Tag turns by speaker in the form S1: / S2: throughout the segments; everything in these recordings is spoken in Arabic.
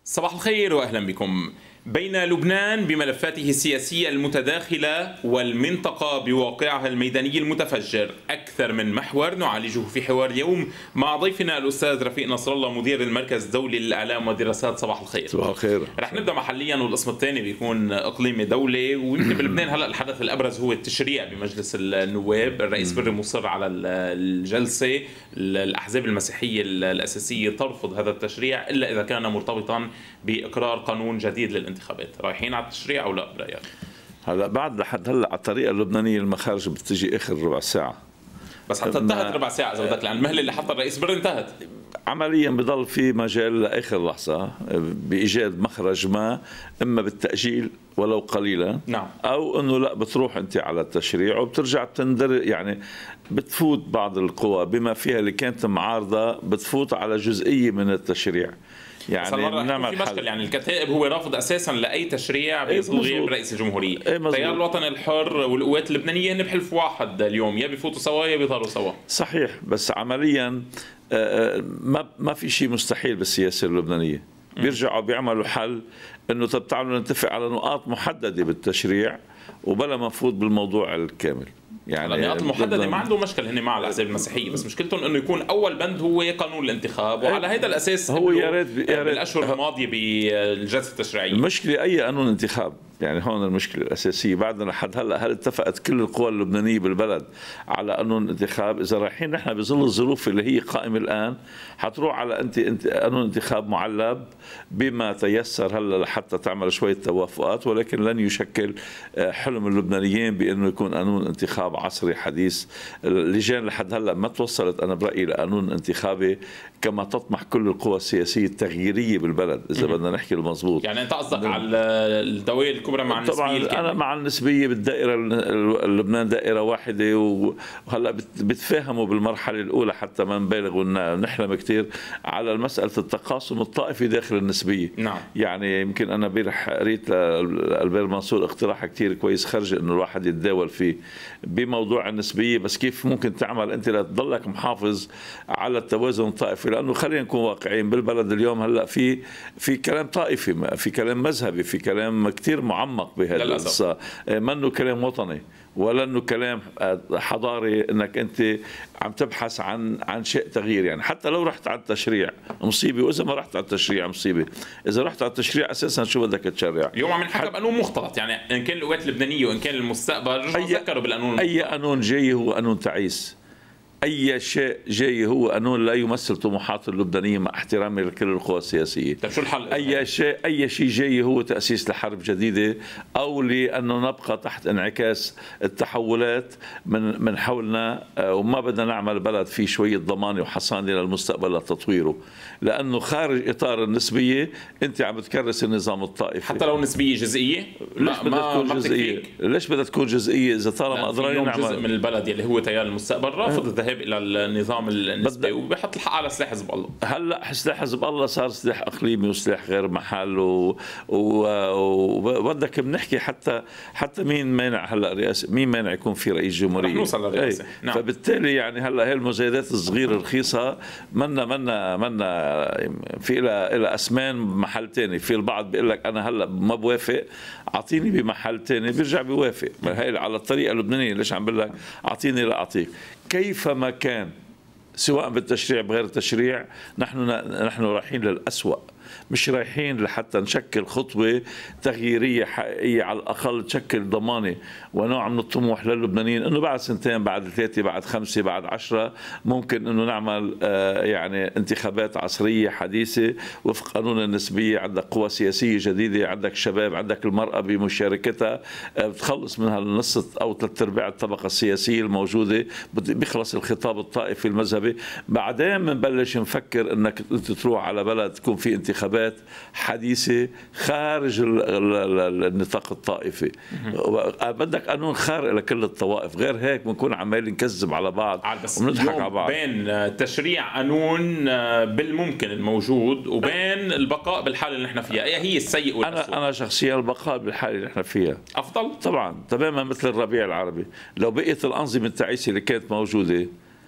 S1: صباح الخير واهلا بكم. بين لبنان بملفاته السياسية المتداخلة والمنطقة بواقعها الميداني المتفجر، أكثر من محور نعالجه في حوار اليوم مع ضيفنا الأستاذ رفيق نصر الله مدير المركز الدولي للإعلام والدراسات. صباح الخير.
S2: صباح الخير.
S1: رح نبدأ محليا والقسم الثاني بيكون إقليمي دولي. ويمكن بلبنان هلا الحدث الأبرز هو التشريع بمجلس النواب. الرئيس بري مصر على الجلسة. الأحزاب المسيحية الأساسية ترفض هذا التشريع إلا إذا كان مرتبطا بإقرار قانون جديد للانتخابات. رايحين على التشريع او لا برايك؟
S2: هلا بعد لحد هلا على الطريقه اللبنانيه المخارج بتجي اخر ربع ساعه،
S1: بس حتى انتهت ربع ساعه اذا بدك، لان المهله اللي حطها الرئيس بري انتهت.
S2: عمليا بضل في مجال لاخر لحظه بايجاد مخرج ما، اما بالتاجيل ولو قليلا،
S1: نعم،
S2: او انه لا بتروح انت على التشريع وبترجع بتندر، يعني بتفوت بعض القوى بما فيها اللي كانت معارضه بتفوت على جزئيه من التشريع. يعني
S1: نعمل في مشكل، يعني الكتائب هو رافض اساسا لاي تشريع بظل غياب رئيس الجمهوريه. التيار الوطني الحر والقوات اللبنانيه هن بحلف واحد اليوم، يا بيفوتوا سوا يا بيظهروا سوا.
S2: صحيح، بس عمليا ما في شيء مستحيل بالسياسه اللبنانيه. بيرجعوا بيعملوا حل انه طب تعالوا نتفق على نقاط محدده بالتشريع وبلا ما نفوت بالموضوع الكامل. يعني
S1: النقاط المحدده ما عنده مشكل هن مع الاحزاب المسيحيه، بس مشكلتهم انه يكون اول بند هو قانون الانتخاب، وعلى هذا الاساس
S2: هو يا ريت
S1: بالاشهر الماضيه بالجلسه التشريعيه.
S2: المشكله اي قانون انتخاب، يعني هون المشكله الاساسيه. بعدنا لحد هلا هل اتفقت كل القوى اللبنانيه بالبلد على قانون انتخاب؟ اذا رايحين نحن بظل الظروف اللي هي قائمه الان حتروح على انت قانون انتخاب معلب بما تيسر هلا لحتى تعمل شويه توافقات، ولكن لن يشكل حلم اللبنانيين بانه يكون قانون انتخاب عصري حديث. اللجان لحد هلا ما توصلت انا برايي لقانون انتخابي كما تطمح كل القوى السياسيه التغييريه بالبلد، اذا بدنا نحكي المضبوط.
S1: يعني انت قصدك على الدوائر الكبرى مع النسبيه؟
S2: طبعا انا مع النسبيه بالدائره. لبنان دائره واحده، وهلا بتفاهموا بالمرحله الاولى حتى ما نبالغ ونحلم كثير على مساله التقاسم الطائفي داخل النسبيه.
S1: نعم. يعني
S2: يمكن انا امبارح قريت لالبير منصور اقتراح كثير كويس خرج انه الواحد يتداول فيه بموضوع النسبيه، بس كيف ممكن تعمل انت لتضلك محافظ على التوازن الطائفي؟ لانه خلينا نكون واقعيين، بالبلد اليوم هلا في كلام طائفي، في كلام مذهبي، في كلام كثير معمق بهذا القصه، منه كلام وطني ولا انه كلام حضاري انك انت عم تبحث عن شيء تغيير. يعني حتى لو رحت على التشريع مصيبه، واذا ما رحت على التشريع مصيبه. اذا رحت على التشريع اساسا شو بدك تشرع؟
S1: اليوم عم نحكي بقانون مختلط، يعني ان كان القوات اللبنانيه وان كان المستقبل رجعوا ذكروا بالقانون المختلط.
S2: اي قانون جاي هو قانون تعيس. اي شيء جاي هو قانون لا يمثل طموحات اللبنانيه مع احترامي لكل القوى السياسيه.
S1: طيب شو الحل؟
S2: اي شيء جاي هو تاسيس لحرب جديده، او لانه نبقى تحت انعكاس التحولات من حولنا، وما بدنا نعمل بلد فيه شويه ضمانه وحصانه للمستقبل لتطويره، لانه خارج اطار النسبيه انت عم بتكرس النظام الطائفي.
S1: حتى لو نسبيه جزئيه؟
S2: ليش بدها تكون جزئيه؟ ليش بدها تكون جزئيه اذا طالما قدرنا نعمل؟
S1: جزء من البلد اللي هو تيار المستقبل رافض الذهاب الى النظام النسبي وبيحط الحق على سلاح حزب الله.
S2: هلا سلاح حزب الله صار سلاح اقليمي وسلاح غير محل، وبدك بنحكي حتى مين مانع هلا رئاسه، مين مانع يكون في رئيس جمهوريه؟ رح
S1: نوصل للرئاسه.
S2: نعم. فبالتالي يعني هلا هي المزايدات الصغيره الرخيصه منا في إلى اسمان محل ثاني. في البعض بيقول لك انا هلا ما بوافق، اعطيني بمحل ثاني، بيرجع بيوافق. هي على الطريقه اللبنانيه، ليش عم بقول لك اعطيني لا اعطيك؟ كيفما كان سواء بالتشريع بغير التشريع، نحن رايحين للأسوأ، مش رايحين لحتى نشكل خطوة تغييرية حقيقية على الأقل تشكل ضمانة ونوع من الطموح للبنانيين انه بعد سنتين، بعد 3، بعد 5، بعد 10 ممكن انه نعمل يعني انتخابات عصرية حديثة وفق قانون النسبية. عندك قوى سياسية جديدة، عندك شباب، عندك المرأة بمشاركتها، بتخلص منها النص أو 3/4 الطبقة السياسية الموجودة، بيخلص الخطاب الطائفي المذهبي. بعدين بنبلش نفكر انك انت تروح على بلد تكون في انتخابات حديثة خارج النطاق الطائفي. بدك قانون خارق لكل الطوائف، غير هيك بنكون عمالين نكذب على بعض وبنضحك على بعض.
S1: بين تشريع قانون بالممكن الموجود وبين البقاء بالحالة اللي نحن فيها، هي السيء والأسوأ؟
S2: أنا شخصيا البقاء بالحالة اللي نحن فيها
S1: أفضل
S2: طبعا، تماما مثل الربيع العربي. لو بقيت الأنظمة التعيسة اللي كانت موجودة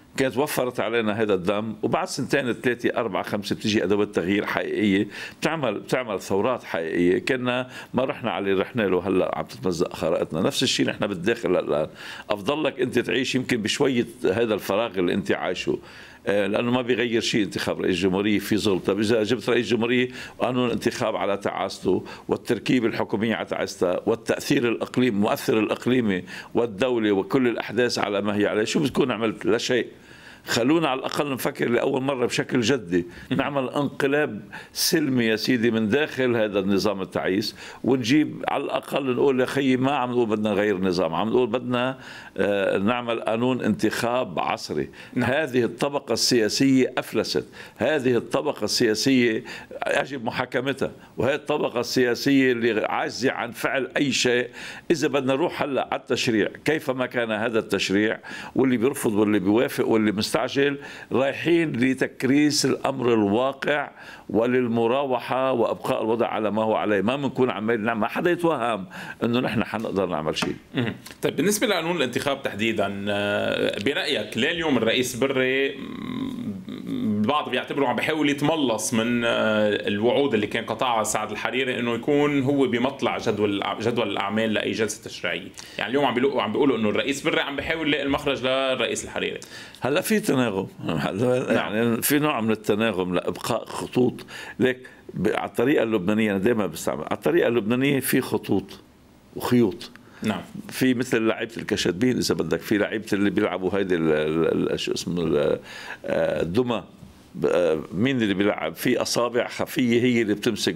S2: كانت وفرت علينا هذا الدم، وبعد سنتين 3 4 5 بتيجي ادوات تغيير حقيقيه بتعمل ثورات حقيقيه. كنا ما رحنا على اللي رحنا له هلا عم تتمزق خرائطنا. نفس الشيء نحن بالداخل الان، افضل لك انت تعيش يمكن بشويه هذا الفراغ اللي انت عايشه، لانه ما بيغير شيء انتخاب رئيس جمهوريه في ظل. طب اذا جبت رئيس جمهوريه وقانون الانتخاب على تعاسته والتركيبه الحكوميه على تعاستها والتاثير الاقليمي المؤثر الاقليمي والدوله وكل الاحداث على ما هي عليه، شو بتكون عملت؟ لا شيء. خلونا على الأقل نفكر لأول مرة بشكل جدي نعمل انقلاب سلمي يا سيدي من داخل هذا النظام التعيس، ونجيب على الأقل نقول يا خيي ما عم نقول بدنا نغير النظام، عم نقول بدنا نعمل قانون انتخاب عصري. هذه الطبقة السياسية أفلست، هذه الطبقة السياسية يجب محاكمتها، وهذه الطبقة السياسية اللي عاجزة عن فعل أي شيء. إذا بدنا نروح هلا على التشريع كيفما كان هذا التشريع، واللي بيرفض واللي بيوافق واللي مستعجل، رايحين لتكريس الامر الواقع وللمراوحه وابقاء الوضع على ما هو عليه. ما بنكون عمال نعمل، ما حدا يتوهم انه نحن حنقدر نعمل شيء.
S1: طيب بالنسبه لقانون الانتخاب تحديدا، برايك ليه اليوم الرئيس بري البعض بيعتبره عم بيحاول يتملص من الوعود اللي كان قطعها سعد الحريري انه يكون هو بمطلع جدول الاعمال لاي جلسه تشريعيه؟ يعني اليوم عم بيقولوا انه الرئيس بري عم بيحاول يلاقي المخرج للرئيس الحريري.
S2: هلا في تناغم، يعني في نوع من التناغم لابقاء خطوط. ليك على الطريقه اللبنانيه، انا دائما بستعمل على الطريقه اللبنانيه في خطوط وخيوط.
S1: نعم.
S2: في مثل لعيبه الكشتبين اذا بدك، في لعيبه اللي بيلعبوا هيدي شو اسمه الدمى، مين اللي بيلعب في اصابع خفيه هي اللي بتمسك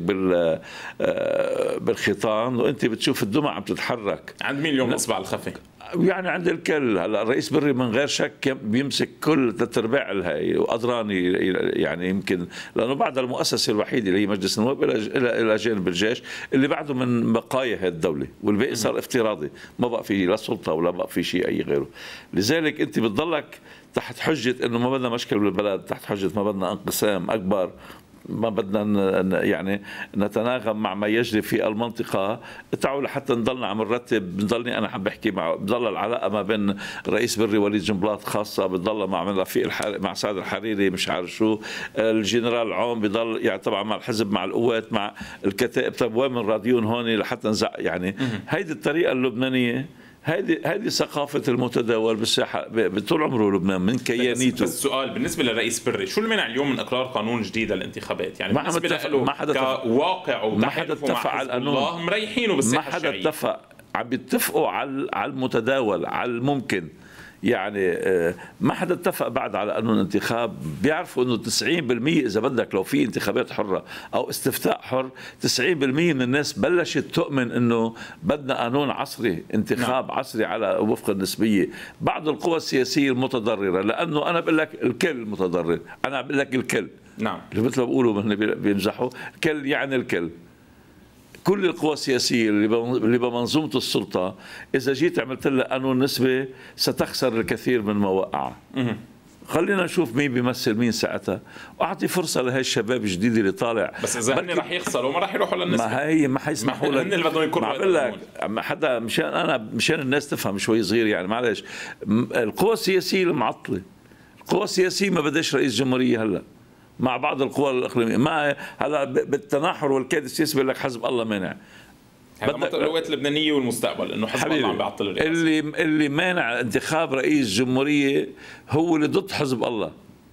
S2: بالخيطان، وانت بتشوف الدمى عم تتحرك.
S1: عند مين اليوم الاصبع الخفي؟
S2: يعني عند الكل. هلا الرئيس بري من غير شك بيمسك كل 3/4 الهي وقدراني، يعني يمكن لانه بعد المؤسسه الوحيده اللي هي مجلس النواب الى جانب الجيش اللي بعده من بقايا هذه الدوله، والباقي صار افتراضي، ما بقى في لا سلطه ولا بقى في شيء اي غيره. لذلك انت بتضلك تحت حجه انه ما بدنا مشكل بالبلد، تحت حجه ما بدنا انقسام اكبر، ما بدنا يعني نتناغم مع ما يجري في المنطقة. تعالوا لحتى نضلنا عم نرتب، بضلني أنا عم بحكي بضل العلاقة ما بين رئيس بري وليد جنبلاط خاصة، بضل مع رفيق مع سعد الحريري مش عارف شو، الجنرال عون بضل يعني طبعا مع الحزب مع القوات مع الكتائب. طب وين من راديون هون لحتى نزع يعني هيدي الطريقة اللبنانية، هذه ثقافة المتداول بالساحة بطول عمره لبنان من كيانيته.
S1: بس السؤال بالنسبة للرئيس بري، شو المانع اليوم من إقرار قانون جديد للانتخابات؟ يعني بالنسبة له كواقع وتحالفه مع حزب الله مريحينه بالساحة الشرعية.
S2: ما حدا اتفق، عم بيتفقوا على المتداول على الممكن. يعني ما حدا اتفق بعد على قانون انتخاب. بيعرفوا انه 90% اذا بدك لو في انتخابات حره او استفتاء حر 90% من الناس بلشت تؤمن انه بدنا قانون عصري، انتخاب عصري على وفق النسبيه. بعض القوى السياسيه المتضرره، لانه انا بقول لك الكل متضرر، انا بقول لك الكل.
S1: نعم.
S2: مثل ما بيقولوا بيمزحوا، الكل يعني الكل. كل القوى السياسية اللي بمنظومة السلطة إذا جيت عملت لها قانون نسبة ستخسر الكثير من ما وقعها. خلينا نشوف مين بيمثل مين ساعتها، واعطي فرصه لهي الشباب الجديد اللي طالع.
S1: بس اذا هن رح يخسروا ما رح يروحوا للنسبه،
S2: ما هي ما حيسمحوا لك.
S1: هن اللي بدهم يكونوا.
S2: ما بقول لك حدا مشان الناس تفهم شوي صغير، يعني معلش القوى السياسيه المعطله، القوى السياسيه ما بدهاش رئيس جمهوريه هلا مع بعض القوى الاقليميه، ما هلا بالتناحر والكيد السياسي بيقول لك حزب الله مانع.
S1: هذا منطق القوات اللبنانيه والمستقبل انه حزب الله عم بيعطل الرئاسه.
S2: اللي مانع انتخاب رئيس جمهوريه هو اللي ضد حزب الله.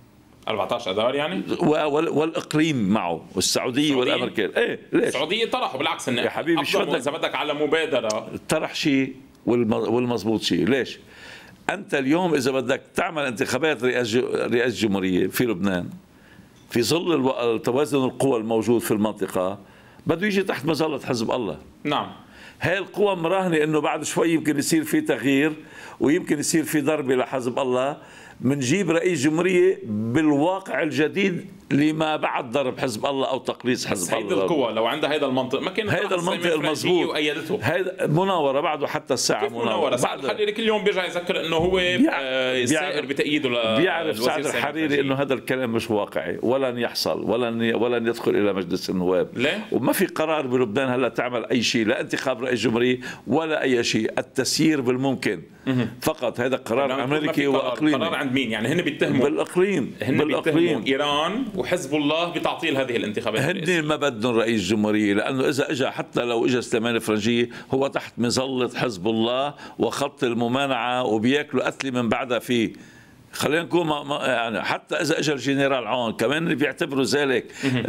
S1: 14 اذار يعني؟
S2: والاقليم معه، والسعوديه والامريكان. ايه ليش؟
S1: السعوديه طرحوا بالعكس انه
S2: يا حبيبي
S1: افضل اذا بدك على مبادره.
S2: طرح شيء والمضبوط شيء. ليش؟ انت اليوم اذا بدك تعمل انتخابات رئاسه جمهوريه في لبنان في ظل توازن القوى الموجود في المنطقة، بده يجي تحت مظلة حزب الله.
S1: نعم.
S2: هاي القوى مراهنة انه بعد شوي يمكن يصير في تغيير ويمكن يصير في ضربة لحزب الله، منجيب رئيس جمهورية بالواقع الجديد لما بعد ضرب حزب الله او تقليص حزب
S1: هيدي
S2: الله.
S1: القوى لو عندها هذا المنطق ما كانت
S2: هذا المنطق المضبوط
S1: وايدته.
S2: هذا مناوره بعده حتى الساعه
S1: مناوره. سعد الحريري كل يوم بيرجع يذكر انه هو سائر بتأييده.
S2: بيعرف سعد الحريري انه هذا الكلام مش واقعي، ولن يحصل، ولن يدخل الى مجلس النواب.
S1: ليه؟
S2: وما في قرار بلبنان هلا تعمل اي شيء، لا انتخاب رئيس جمهوريه ولا اي شيء، التسيير بالممكن فقط. هذا قرار امريكي واقليمي.
S1: قرار عند مين؟ يعني هن بيتهموا
S2: بالاقليم،
S1: بيتهموا ايران وحزب الله بتعطيل هذه الانتخابات.
S2: هن ما بدهم رئيس جمهوريه، لانه اذا اجى حتى لو اجى سليمان الفرنجيه هو تحت مظله حزب الله وخط الممانعه وبياكلوا قتله من بعدها فيه. خلينا نكون يعني حتى اذا اجى الجنرال عون كمان بيعتبروا ذلك.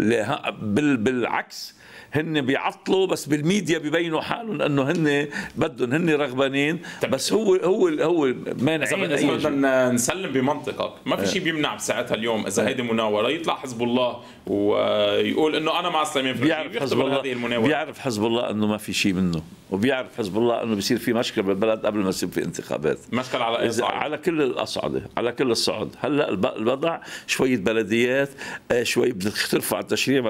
S2: بالعكس هن بيعطلوا، بس بالميديا بيبينوا حالهم انه هن بدهم، هن رغبانين، بس هو مانعين.
S1: اذا بدنا نسلم بمنطقك ما في شيء بيمنع بساعتها اليوم اذا هيدي مناوره يطلع حزب الله ويقول انه انا مع سليمان فرنجي. بيعرف حزب الله انه ما في شيء منه، وبيعرف حزب الله انه بيصير في مشكله بالبلد قبل ما يصير في انتخابات. مشكله على
S2: كل الاصعده، على كل الصعد. هلا الوضع شويه بلديات، شوي بدك ترفع التشريع،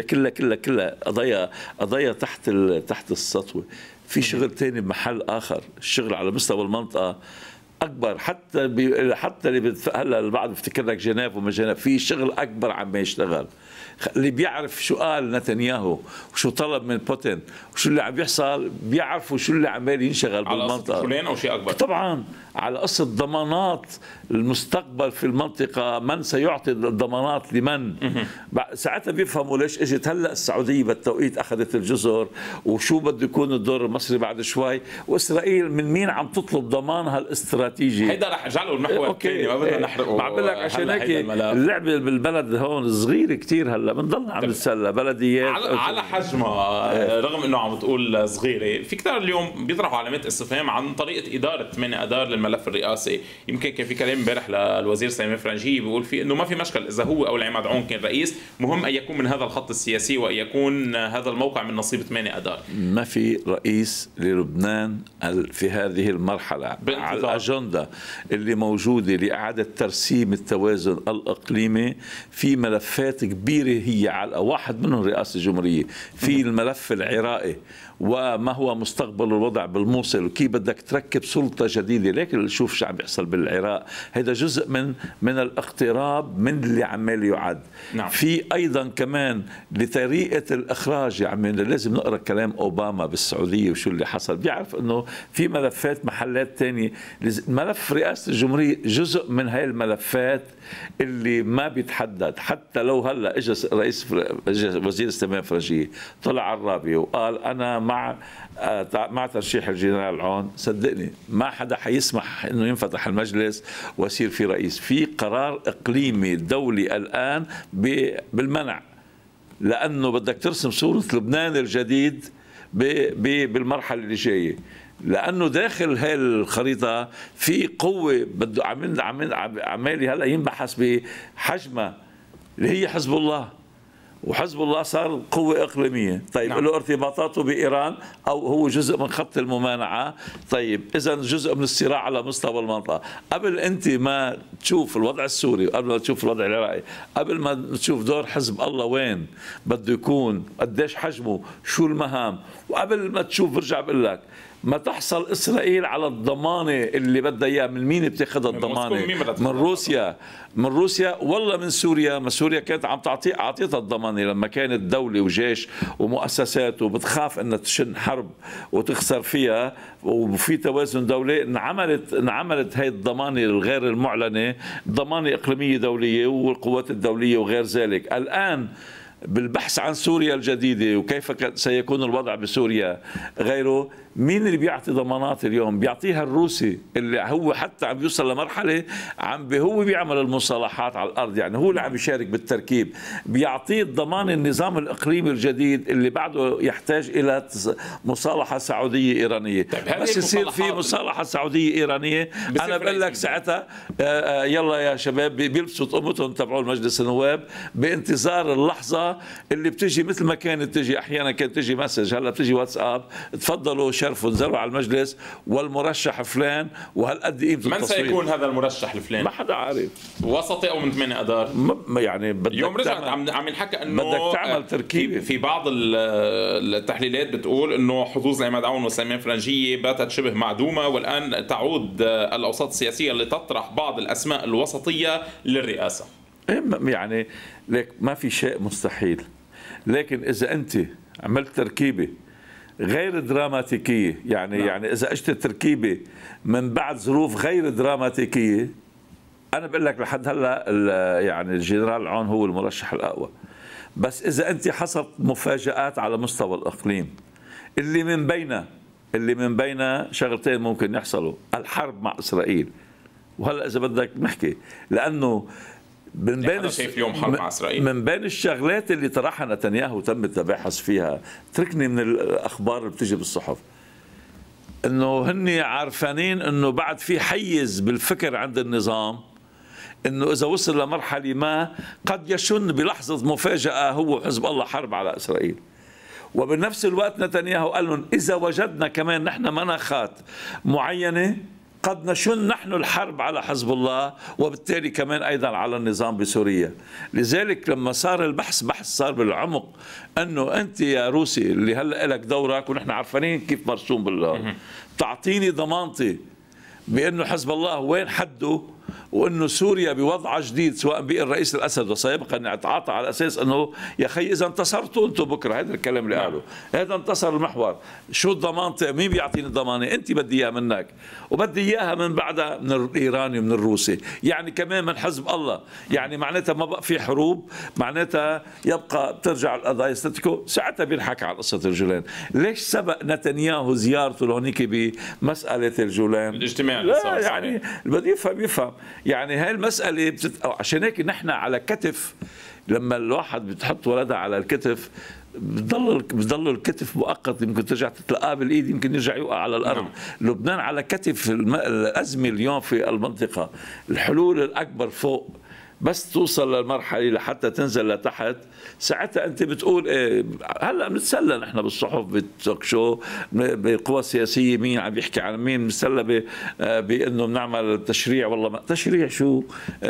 S2: كلها قضايا تحت السطوه. في شغل ثاني بمحل اخر، الشغل على مستوى المنطقه اكبر. حتى اللي هلا البعض بيفتكر لك جنيف وما جنيف، في شغل اكبر عم يشتغل. اللي بيعرف شو قال نتنياهو وشو طلب من بوتين وشو اللي عم يحصل، بيعرفوا شو اللي عمال ينشغل بالمنطقه.
S1: على قصة او شيء اكبر
S2: طبعا، على قصه ضمانات المستقبل في المنطقه، من سيعطي الضمانات لمن. ساعتها بيفهموا ليش اجت هلا السعوديه بالتوقيت اخذت الجزر، وشو بده يكون الدور المصري بعد شوي، واسرائيل من مين عم تطلب ضمانها الاستراتيجي.
S1: هيدا رح اجعله المحور الثاني، ما بدنا نحرقه.
S2: بعمل لك عشان هيك اللعبه بالبلد هون صغيره كثير. هلا بنضلنا عم نتسلى بلديات
S1: على حجمها، رغم انه عم تقول صغيره. في كثار اليوم بيطرحوا علامات استفهام عن طريقه اداره 8 اذار للملف الرئاسي. يمكن كان في كلام امبارح للوزير سليمان فرنجي بيقول فيه انه ما في مشكل اذا هو او العماد عون كان رئيس، مهم ان يكون من هذا الخط السياسي وان يكون هذا الموقع من نصيب 8 اذار.
S2: ما في رئيس للبنان في هذه المرحله. على الاجنده اللي موجوده لاعاده ترسيم التوازن الاقليمي في ملفات كبيره، هي على واحد منهم رئاسة الجمهورية. في الملف العراقي وما هو مستقبل الوضع بالموصل وكيف بدك تركب سلطة جديدة. لكن شوف شو عم بيحصل بالعراق، هذا جزء من الاقتراب من اللي عمال يعد.
S1: نعم.
S2: في أيضا كمان لطريقة الإخراج، يعني لازم نقرأ كلام أوباما بالسعودية وشو اللي حصل. بيعرف أنه في ملفات محلات تانية. ملف رئاسة الجمهورية جزء من هاي الملفات اللي ما بيتحدد. حتى لو هلا اجى وزير سليمان فرنجي طلع على الرابيه وقال انا مع ترشيح الجنرال عون، صدقني ما حدا حيسمح انه ينفتح المجلس ويصير في رئيس. في قرار اقليمي دولي الان بالمنع، لانه بدك ترسم صوره لبنان الجديد بالمرحله اللي جايه. لانه داخل هاي الخريطه في قوه بده عمالي هلا ينبحث بحجمها اللي هي حزب الله. وحزب الله صار قوة إقليمية. طيب نعم. له ارتباطاته بإيران أو هو جزء من خط الممانعة. طيب إذا جزء من الصراع على مستوى المنطقة. قبل أنت ما تشوف الوضع السوري، قبل ما تشوف الوضع العراقي، قبل ما تشوف دور حزب الله وين بده يكون، قديش حجمه، شو المهام، وقبل ما تشوف برجع بقول لك ما تحصل إسرائيل على الضمانة اللي بدها إياها. من مين بتاخذ الضمانة؟ من روسيا والله من سوريا. ما سوريا كانت عم أعطيتها الضمانة لما كانت دولة وجيش ومؤسسات وبتخاف أنها تشن حرب وتخسر فيها وفي توازن دولي. انعملت هاي الضمانة الغير المعلنة ضمانة إقليمية دولية والقوات الدولية وغير ذلك. الآن بالبحث عن سوريا الجديدة وكيف سيكون الوضع بسوريا غيره، مين اللي بيعطي ضمانات اليوم؟ بيعطيها الروسي اللي هو حتى عم بيوصل لمرحلة هو بيعمل المصالحات على الأرض. يعني هو اللي عم يشارك بالتركيب، بيعطيه الضمان النظام الإقليمي الجديد اللي بعده يحتاج إلى مصالحة سعودية إيرانية. بس يصير في مصالحة سعودية إيرانية أنا بقول لك ساعتها يلا يا شباب بيلبسوا طقمتهم تبعوا المجلس النواب بانتظار اللحظة الصورة اللي بتجي مثل ما كانت تجي، أحيانا كانت تجي مسج، هلا بتجي واتساب، تفضلوا شرفوا انزلوا على المجلس والمرشح فلان وهالقد قيمة
S1: من
S2: التصويت.
S1: سيكون هذا المرشح الفلاني؟
S2: ما حدا عارف،
S1: وسطي او من 8 اذار.
S2: يعني بدك
S1: اليوم رجعت عم ينحكى انه
S2: بدك تعمل تركيبة.
S1: في بعض التحليلات بتقول انه حظوظ عماد عون وسليمان فرنجية باتت شبه معدومة، والان تعود الاوساط السياسية لتطرح بعض الاسماء الوسطية للرئاسة.
S2: يعني ليك ما في شيء مستحيل، لكن اذا انت عملت تركيبه غير دراماتيكيه، يعني اذا اجت تركيبه من بعد ظروف غير دراماتيكيه، انا بقول لك لحد هلا يعني الجنرال عون هو المرشح الاقوى. بس اذا انت حصلت مفاجآت على مستوى الاقليم اللي من بينها شغلتين ممكن يحصلوا: الحرب مع اسرائيل، وهلا اذا بدك نحكي، لانه من بين
S1: شايف اليوم حرب مع اسرائيل،
S2: من بين الشغلات اللي طرحها نتنياهو تم التباحث فيها، تركني من الاخبار اللي بتيجي بالصحف، انه هن عارفانين انه بعد في حيز بالفكر عند النظام، انه اذا وصل لمرحله ما قد يشن بلحظه مفاجاه هو حزب الله حرب على اسرائيل. وبنفس الوقت نتنياهو قال لهم اذا وجدنا كمان نحن مناخات معينه قد نشن نحن الحرب على حزب الله، وبالتالي كمان أيضا على النظام بسوريا. لذلك لما صار البحث صار بالعمق، أنه أنت يا روسي اللي هلأ لك دورك ونحن عارفين كيف مرسوم بالله، تعطيني ضمانتي بأنه حزب الله وين حده، وانه سوريا بوضع جديد سواء بالرئيس الاسد وسيبقى ان يتعاطى على اساس انه يا اخي اذا انتصرتوا انتم بكره، هذا الكلام اللي قاله، هذا انتصر المحور، شو الضمان؟ مين بيعطيني الضمانه؟ انت بدي اياها منك، وبدي اياها من بعدها من الايراني ومن الروسي، يعني كمان من حزب الله، يعني معناتها ما بقى في حروب، معناتها يبقى بترجع القضايا ستاتيكو، ساعتها بينحكى على قصه الجولان. ليش سبق نتنياهو زيارته لهونيك بمساله الجولان؟
S1: الاجتماع
S2: لا يعني بدي يفهم يعني هاي المسألة عشان هيك نحن على كتف، لما الواحد بتحط ولدها على الكتف بضل الكتف مؤقت، يمكن ترجع تتلقاه بالايد، يمكن يرجع يوقع على الارض. لبنان على كتف الازمه اليوم في المنطقه، الحلول الاكبر فوق، بس توصل للمرحله لحتى تنزل لتحت، ساعتها انت بتقول ايه. هلا بنتسلى نحن بالصحف بالتوك شو بقوى سياسيه، مين عم بيحكي عن مين، بنتسلى بانه بنعمل تشريع، والله ما تشريع شو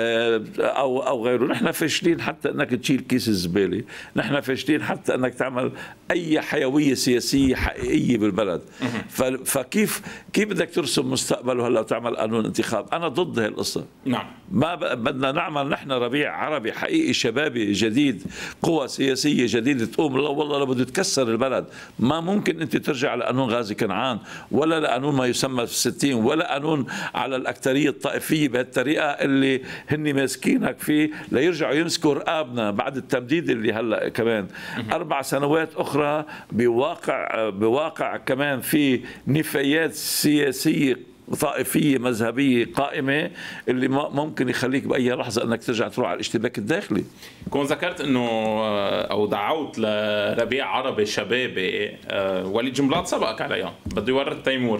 S2: او غيره. نحن فاشلين حتى انك تشيل كيس الزباله، نحن فاشلين حتى انك تعمل اي حيويه سياسيه حقيقيه بالبلد. فكيف بدك ترسم مستقبله هلا وتعمل قانون انتخاب؟ انا ضد هاي القصه.
S1: نعم،
S2: ما بدنا نعمل نحن ربيع عربي حقيقي شبابي جديد، قوى سياسية جديدة تقوم. لا والله لو بده تكسر البلد، ما ممكن انت ترجع لقانون غازي كنعان، ولا لقانون ما يسمى في 60، ولا قانون على الأكترية الطائفية بهالطريقة اللي هن ماسكينك فيه ليرجعوا يمسكوا رقابنا بعد التمديد اللي هلا كمان 4 سنوات أخرى، بواقع كمان في نفايات سياسية طائفية مذهبية قائمة اللي ممكن يخليك بأي لحظة أنك ترجع تروح على الاشتباك الداخلي.
S1: كون ذكرت أنه أو دعوت لربيع عربي شبابي، وليد جنبلاط سبقك عليها، بده يورط تيمور.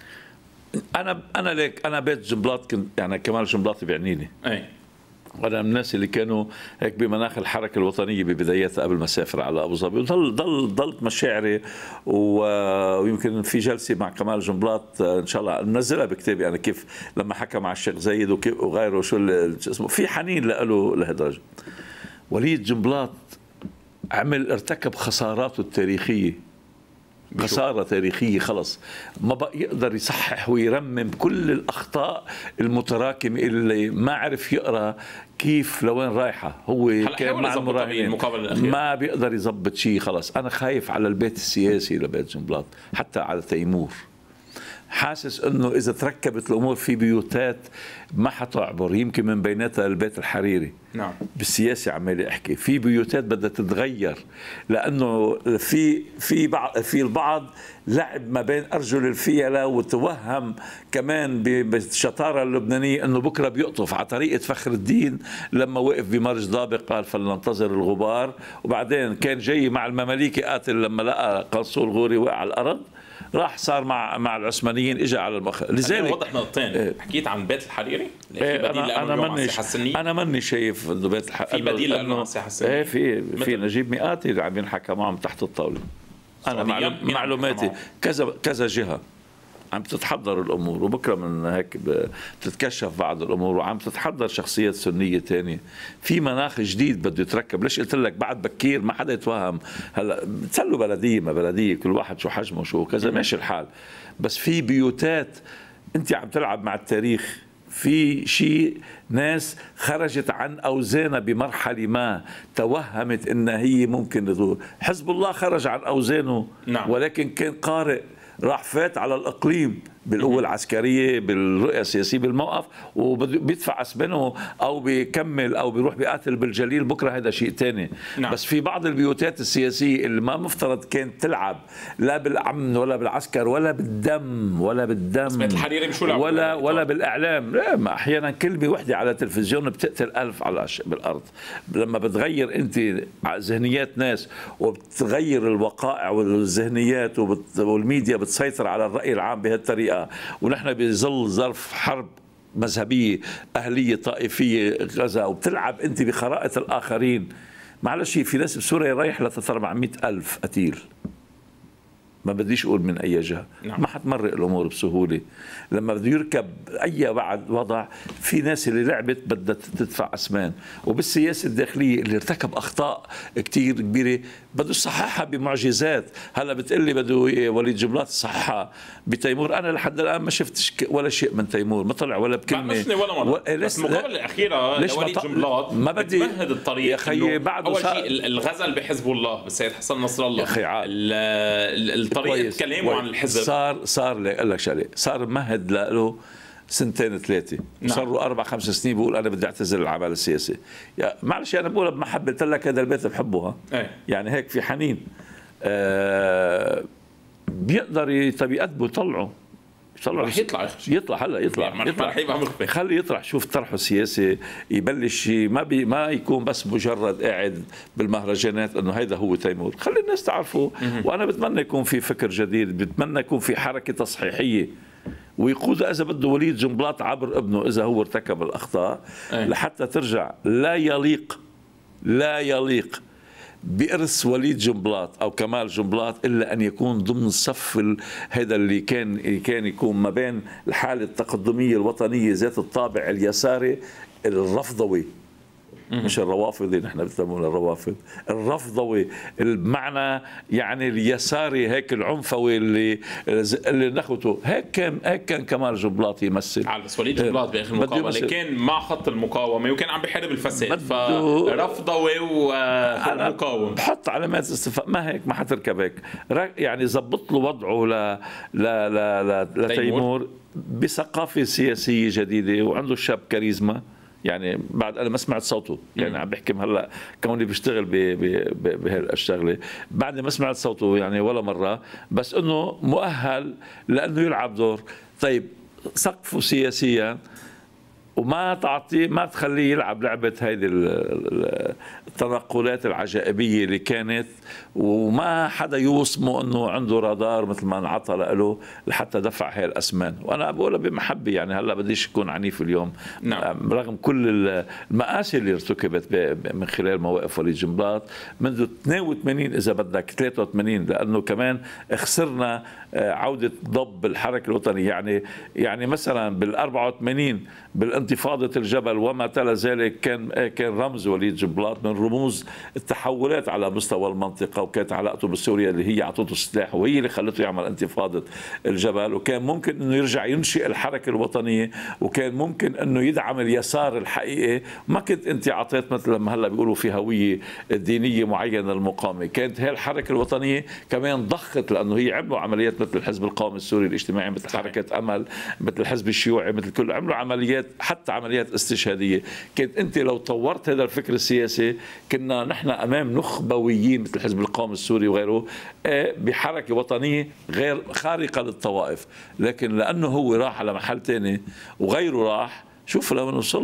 S2: أنا بيت جنبلاط كنت يعني كمال جنبلاط بيعنيني.
S1: أي
S2: أنا من الناس اللي كانوا هيك بمناخ الحركة الوطنية ببدايتها قبل ما أسافر على أبو ظبي، ضلت مشاعري، ويمكن في جلسة مع كمال جنبلاط إن شاء الله ننزلها بكتابي أنا، كيف لما حكى مع الشيخ زايد وغيره شو اسمه، في حنين له لهالدرجة. وليد جنبلاط ارتكب خساراته التاريخية، خسارة تاريخية، خلص ما بقى يقدر يصحح ويرمم كل الأخطاء المتراكمة اللي ما عرف يقرأ كيف لوين رايحة. هو كان مع المراهنين ما بيقدر يضبط شيء، خلص. أنا خايف على البيت السياسي لبيت جنبلاط، حتى على تيمور. حاسس انه اذا تركبت الامور في بيوتات ما حتعبر، يمكن من بيناتها البيت الحريري.
S1: نعم،
S2: بالسياسه عمالي احكي في بيوتات بدها تتغير، لانه في البعض لعب ما بين ارجل الفيله، وتوهم كمان بالشطاره اللبنانيه انه بكره بيقطف على طريقه فخر الدين لما وقف بمرج ضابق قال فلننتظر الغبار، وبعدين كان جاي مع المماليكي قاتل لما لقى قنصل غوري وقع على الارض. راح صار مع العثمانيين، اجى على المؤخر. لذلك
S1: وضح نقطتين. حكيت عن بيت الحريري، في بديل
S2: انا ماني شايف انه بيت
S1: الحريري في بديل لانه سياحه السنيه.
S2: ايه في نجيب مئاتي اللي عم ينحكى معهم تحت الطاوله. انا معلوماتي كذا جهه عم تتحضر الامور، وبكره من هيك بتتكشف بعض الامور، وعم تتحضر شخصيات سنيه ثانيه في مناخ جديد بده يتركب. ليش قلت لك بعد بكير ما حدا يتوهم. هلا بتسلوا بلديه ما بلديه، كل واحد شو حجمه شو كذا ماشي الحال، بس في بيوتات انت عم تلعب مع التاريخ. في شيء ناس خرجت عن أوزانها بمرحلة ما، توهمت إنها هي ممكن تدور. حزب الله خرج عن أوزانه،
S1: نعم.
S2: ولكن كان قارئ، راح فات على الإقليم بالقوة العسكرية بالرؤية السياسية بالموقف، وبيدفع أسبانه أو بيكمل أو بيروح بيقاتل بالجليل بكرة، هذا شيء تاني.
S1: نعم.
S2: بس في بعض البيوتات السياسية اللي ما مفترض كانت تلعب لا بالأمن ولا بالعسكر ولا بالدم ولا بالإعلام. لا، ما أحيانا كلمة وحدة على التلفزيون بتقتل 1000 على بالأرض. لما بتغير أنت ذهنيات ناس وبتغير الوقائع والذهنيات والميديا بتسيطر على الرأي العام بهالطريقة، ونحن بظل ظرف حرب مذهبية أهلية طائفية غزة، وبتلعب أنت بخرائط الآخرين. معلش في ناس بسوريا رايح ل 400,000 قتيل، ما بديش اقول من اي جهه.
S1: نعم.
S2: ما حتمرق الامور بسهوله. لما بده يركب اي بعد وضع، في ناس اللي لعبت بدها تدفع اثمان. وبالسياسه الداخليه اللي ارتكب اخطاء كثير كبيره بده يصححها بمعجزات. هلا بتقلي بده وليد جنبلاط يصححها بتيمور، انا لحد الان ما شفتش ولا شيء من تيمور، ما طلع ولا بكلمه
S1: ولا مره. بس المقابله الاخيره لوليد جنبلاط
S2: ما بدي
S1: تمهد الطريق
S2: يا اخي. بعده
S1: اول شيء الغزل بحزب الله بالسيد حسن نصر الله،
S2: يا اخي
S1: طريقة كلامه عن الحزب
S2: صار اقول لك شغله، صار مهد له سنتين ثلاثه.
S1: نعم.
S2: صار له 4-5 سنين بقول انا بدي اعتزل العمل السياسي. معلش انا بقولها بمحبه، قلت لك هذا البيت بحبه. يعني هيك في حنين. بيقدر طب يقدموا يطلعوا
S1: رح
S2: يطلع هلا يطلع خلي يطلع. شوف طرحه السياسي يبلش ما يكون بس مجرد قاعد بالمهرجانات انه هيدا هو تيمور. خلي الناس تعرفه. وانا بتمنى يكون في فكر جديد، بتمنى يكون في حركه تصحيحيه ويقودها اذا بده وليد جنبلاط عبر ابنه اذا هو ارتكب الاخطاء، لحتى ترجع. لا يليق بإرث وليد جنبلاط أو كمال جنبلاط إلا أن يكون ضمن الصف هذا اللي كان يكون ما بين الحالة التقدمية الوطنية ذات الطابع اليساري الرفضوي، مش الروافضي. نحن بنسموه الروافض، الرفضوي المعنى يعني اليساري هيك العنفوي اللي نخوته. هيك كان كمال جنبلاط يمثل.
S1: بس وليد جنبلاط باخر المقاومه كان مع خط المقاومه وكان عم بيحارب الفساد، فرفضوي ومقاوم.
S2: بحط علامات استفهام. ما هيك ما حتركب هيك. يعني زبط له وضعه لتيمور بثقافه سياسيه جديده، وعنده شاب كاريزما. يعني بعد انا ما سمعت صوته، يعني عم بحكم هلا كوني بشتغل بهالشغله، بعد ما سمعت صوته يعني ولا مره، بس انه مؤهل لانه يلعب دور. طيب سقفه سياسيا وما تعطيه، ما تخليه يلعب لعبه هيدي التنقلات العجائبيه اللي كانت، وما حدا يوصمه انه عنده رادار مثل ما انعطى له لحتى دفع هاي الاسمان. وانا بقولها بمحبه، يعني هلا بديش اكون عنيف اليوم.
S1: نعم.
S2: رغم كل المآسي اللي ارتكبت من خلال مواقف وليد جنبلاط منذ 82 اذا بدك 83، لانه كمان خسرنا عوده ضب الحركه الوطنيه. يعني مثلا بال 84 بالانتفاضه الجبل وما تلا ذلك كان رمز وليد جنبلاط من رموز التحولات على مستوى المنطقه، وكانت علاقته بسوريا اللي هي اعطته السلاح وهي اللي خلته يعمل انتفاضه الجبل. وكان ممكن انه يرجع ينشئ الحركه الوطنيه، وكان ممكن انه يدعم اليسار الحقيقي. ما كنت انت اعطيت مثل لما هلا بيقولوا في هويه دينيه معينه للمقاومه. كانت هي الحركه الوطنيه كمان ضخت، لانه هي عملوا عمليات مثل الحزب القومي السوري الاجتماعي، مثل حركه امل، مثل الحزب الشيوعي، مثل كل عملوا عمليات، حتى عمليات استشهاديه. كنت انت لو طورت هذا الفكر السياسي كنا نحن امام نخبويين مثل الحزب القومي السوري وغيره بحركه وطنيه غير خارقه للطوائف. لكن لانه هو راح على محل ثاني وغيره راح، شوف لوين وصلنا.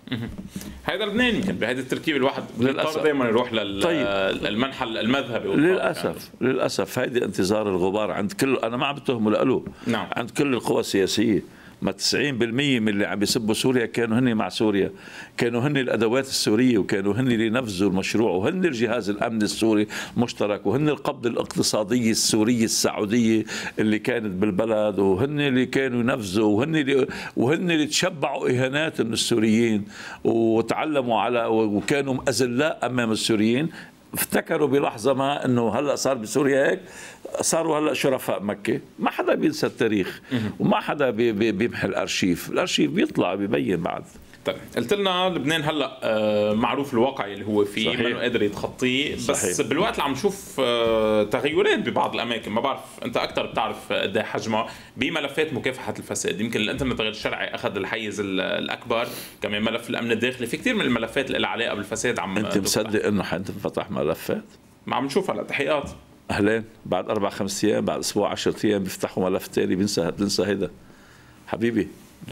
S1: هذا لبنان يمكن بهذه التركيبه الواحد
S2: للأسف
S1: دائما يروح
S2: طيب
S1: للمنحى المذهبي
S2: للاسف هيدي انتظار الغبار عند كل، انا ما عم بتهمه له،
S1: نعم.
S2: عند كل القوى السياسيه. ما 90% من اللي عم بيسبوا سوريا كانوا هن مع سوريا، كانوا هن الادوات السوريه، وكانوا هن اللي نفذوا المشروع، وهن الجهاز الامن السوري المشترك، وهن القبضه الاقتصاديه السوريه السعوديه اللي كانت بالبلد، وهن اللي كانوا ينفذوا، وهن اللي تشبعوا اهانات من السوريين وتعلموا على، وكانوا اذلاء امام السوريين. افتكروا بلحظه ما انه هلا صار بسوريا هيك، صاروا هلا شرفاء مكه. ما حدا بينسى التاريخ وما حدا بيمحي الارشيف بيطلع بيبين بعد.
S1: طيب قلت لنا لبنان هلا معروف الواقع اللي هو فيه، ما قادر يتخطيه، بس صحيح. بالوقت اللي عم نشوف تغيرات ببعض الاماكن، ما بعرف انت اكثر بتعرف قد ايه حجمها بملفات مكافحه الفساد. يمكن الانترنت غير الشرعي اخذ الحيز الاكبر، كمان ملف الامن الداخلي، في كثير من الملفات اللي لها علاقه بالفساد عم
S2: انت مصدق انه حتنفتح ملفات؟
S1: ما عم نشوف هلا تحقيقات.
S2: اهلين، بعد 4-5 ايام، بعد اسبوع 10 ايام بيفتحوا ملف ثاني. بنسى هيدا حبيبي.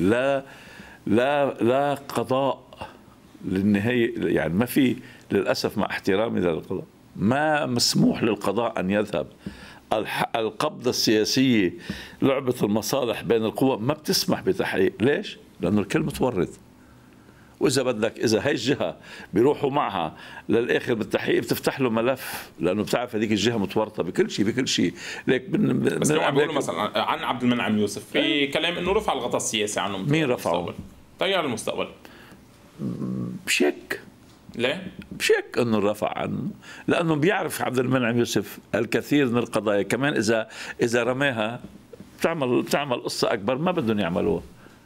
S2: لا قضاء للنهاية، يعني ما في، للأسف مع احترامي للقضاء، ما مسموح للقضاء أن يذهب. القبضة السياسية، لعبة المصالح بين القوى ما بتسمح بتحقيق. ليش؟ لأنه الكل متورط. وإذا بدك، إذا هاي الجهة بيروحوا معها للآخر بالتحقيق بتفتح له ملف، لأنه بتعرف هذيك الجهة متورطة بكل شيء. ليك
S1: بس لو عم بيقولوا مثلا عن عبد المنعم يوسف في كلام إنه رفع الغطاء السياسي عنه.
S2: مين رفعه؟
S1: تيار المستقبل.
S2: بشك.
S1: ليه؟
S2: بشك انه رفع عنه، لانه بيعرف عبد المنعم يوسف الكثير من القضايا. كمان اذا رماها بتعمل قصه اكبر ما بدهم يعملوها.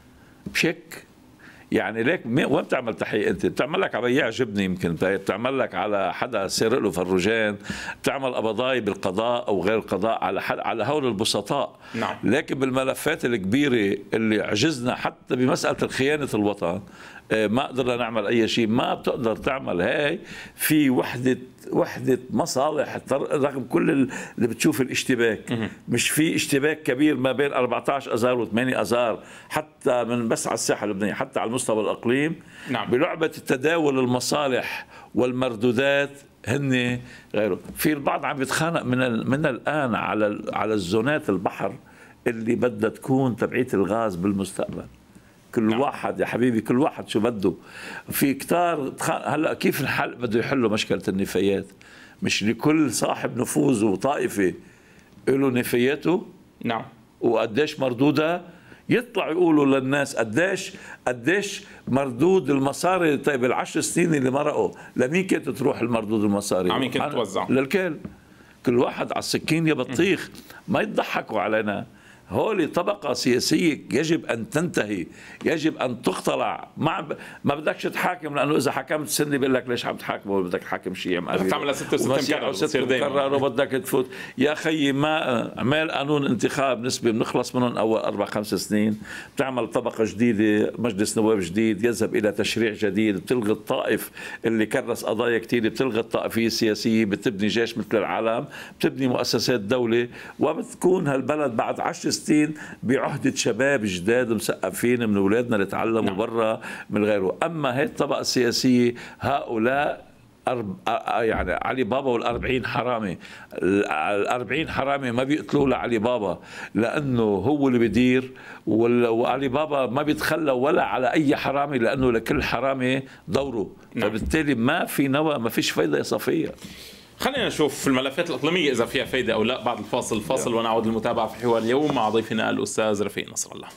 S2: بشك. يعني ليك وين بتعمل تحقيق؟ انت بتعمل لك على يعجبني، يمكن بتعمل لك على حدا سرق له فروجان، بتعمل قبضاي بالقضاء او غير القضاء على هول البسطاء.
S1: نعم.
S2: لكن بالملفات الكبيره اللي عجزنا حتى بمساله خيانه الوطن، ما قدرنا نعمل اي شيء. ما بتقدر تعمل هاي في وحده مصالح، رغم كل اللي بتشوف الاشتباك. مش في اشتباك كبير ما بين 14 اذار و8 اذار، حتى من بس على الساحه اللبنانيه، حتى على مستوى الاقليم.
S1: نعم.
S2: بلعبه التداول المصالح والمردودات هن غيره. في البعض عم بيتخانق من الان على الزونات البحر اللي بدها تكون تبعيه الغاز بالمستقبل. كل واحد يا حبيبي، كل واحد شو بده. في كتار هلا كيف الحل بده يحلوا مشكله النفايات؟ مش لكل صاحب نفوذ وطائفه له نفاياته.
S1: نعم.
S2: وقديش مردودها، يطلع يقولوا للناس قديش مردود المصاري. طيب ال10 سنين اللي مرقوا لمين كانت تروح المردود المصاري؟
S1: عم كانت توزع
S2: للكل. كل واحد على السكين يا بطيخ. ما يضحكوا علينا. هولي طبقة سياسية يجب أن تنتهي، يجب أن تقتلع. ما بدكش تحاكم، لأنه إذا حكمت سنة بيقول لك ليش عم تحاكم؟ بدك تحاكم شيء بدك تعمل 66 كرر وبدك تفوت. يا خيي ما اعمل قانون انتخاب نسبي بنخلص منهم أول 4-5 سنين، بتعمل طبقة جديدة، مجلس نواب جديد، يذهب إلى تشريع جديد، بتلغي الطائف اللي كرس قضايا كثير، بتلغي الطائفية السياسية، بتبني جيش مثل العالم، بتبني مؤسسات دولة، وبتكون هالبلد بعد 10 سنين بعهدة شباب جداد مثقفين من اولادنا اللي تعلموا برا من غيره. اما هي الطبقه السياسيه هؤلاء يعني علي بابا وال40 حرامي. ال40 حرامي ما بيقتلوا لعلي بابا لانه هو اللي بيدير، وعلي بابا ما بيتخلى ولا على اي حرامي لانه لكل حرامي دوره. فبالتالي ما في نوى، ما فيش فايده اضافيه.
S1: خلينا نشوف في الملفات الإقليمية إذا فيها فايدة أو لا بعد الفاصل ونعود للمتابعة في حوار اليوم مع ضيفنا الأستاذ رفيق نصر الله.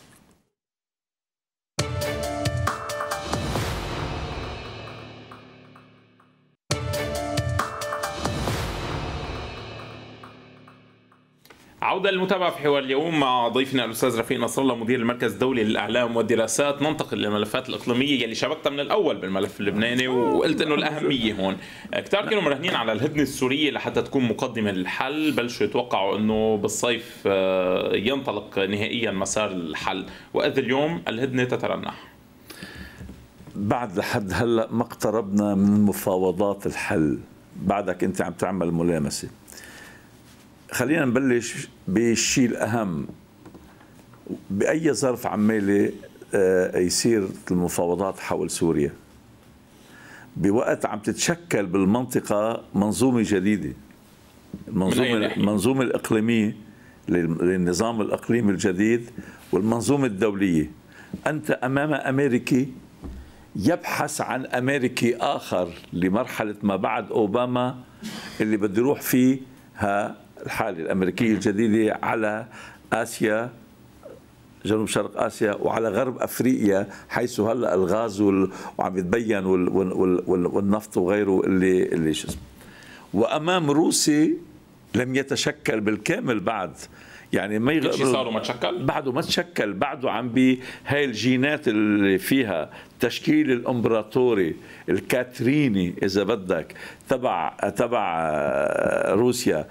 S1: عودة للمتابعة في حوار اليوم مع ضيفنا الأستاذ رفيق نصر الله مدير المركز الدولي للإعلام والدراسات. ننتقل للملفات الإقليمية يلي شبكتها من الأول بالملف اللبناني، وقلت إنه الأهمية هون كتار كانوا مراهنين على الهدنة السورية لحتى تكون مقدمة للحل. بلشوا يتوقعوا إنه بالصيف ينطلق نهائيا مسار الحل، وإذ اليوم الهدنة تترنح.
S2: بعد لحد هلا ما اقتربنا من مفاوضات الحل. بعدك أنت عم تعمل ملامسة. خلينا نبلش بالشيء الأهم. بأي ظرف عمالة يصير المفاوضات حول سوريا بوقت عم تتشكل بالمنطقة منظومة جديدة، المنظومة الإقليمية للنظام الإقليمي الجديد والمنظومة الدولية. أنت أمام أمريكي يبحث عن أمريكي آخر لمرحلة ما بعد أوباما اللي بده يروح فيها الحالة الأمريكية الجديدة على آسيا، جنوب شرق آسيا، وعلى غرب أفريقيا، حيث هلأ الغاز وعم يتبين والنفط وغيره اللي شو اسمه. وأمام روسي لم يتشكل بالكامل بعد، يعني ما
S1: شيء صار ما تشكل،
S2: بعده ما تشكل، بعده عم هاي الجينات اللي فيها تشكيل الامبراطوري الكاتريني اذا بدك تبع روسيا،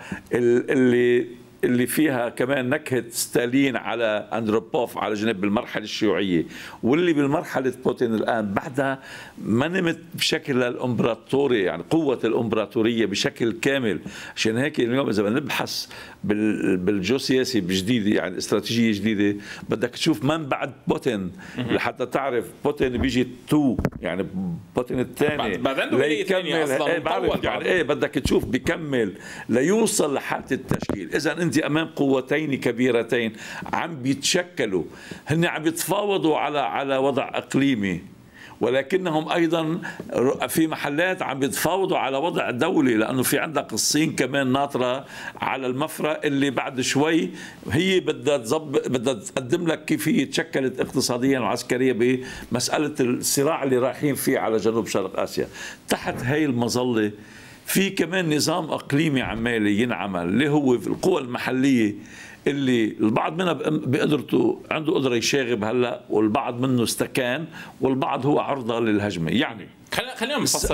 S2: اللي فيها كمان نكهة ستالين على أندروبوف على جنب بالمرحلة الشيوعية، واللي بالمرحلة بوتين الآن بعدها ما نمت بشكل الإمبراطوري، يعني قوة الإمبراطورية بشكل كامل. عشان هيك اليوم إذا بنبحث بالجيوسياسي بجديدة، يعني استراتيجية جديدة، بدك تشوف من بعد بوتين لحتى تعرف بوتين بيجي يعني بوتين الثاني
S1: بعد عنده ثانية أصلا
S2: بعرف يعني إيه، بدك تشوف بيكمل ليوصل لحالة التشكيل. إذا أنت أمام قوتين كبيرتين عم بيتشكلوا، هن عم يتفاوضوا على وضع إقليمي، ولكنهم أيضا في محلات عم بيتفاوضوا على وضع دولي، لأنه في عندك الصين كمان ناطرة على المفرق اللي بعد شوي هي بدها تقدم لك كيف هي تشكلت اقتصاديا وعسكريا بمسألة الصراع اللي رايحين فيه على جنوب شرق آسيا. تحت هاي المظلة في كمان نظام اقليمي عمالي ينعمل، اللي هو القوى المحليه، اللي البعض منها بقدرته عنده قدره يشاغب هلا، والبعض منه استكان، والبعض هو عرضه للهجمه. يعني
S1: خلينا نفصل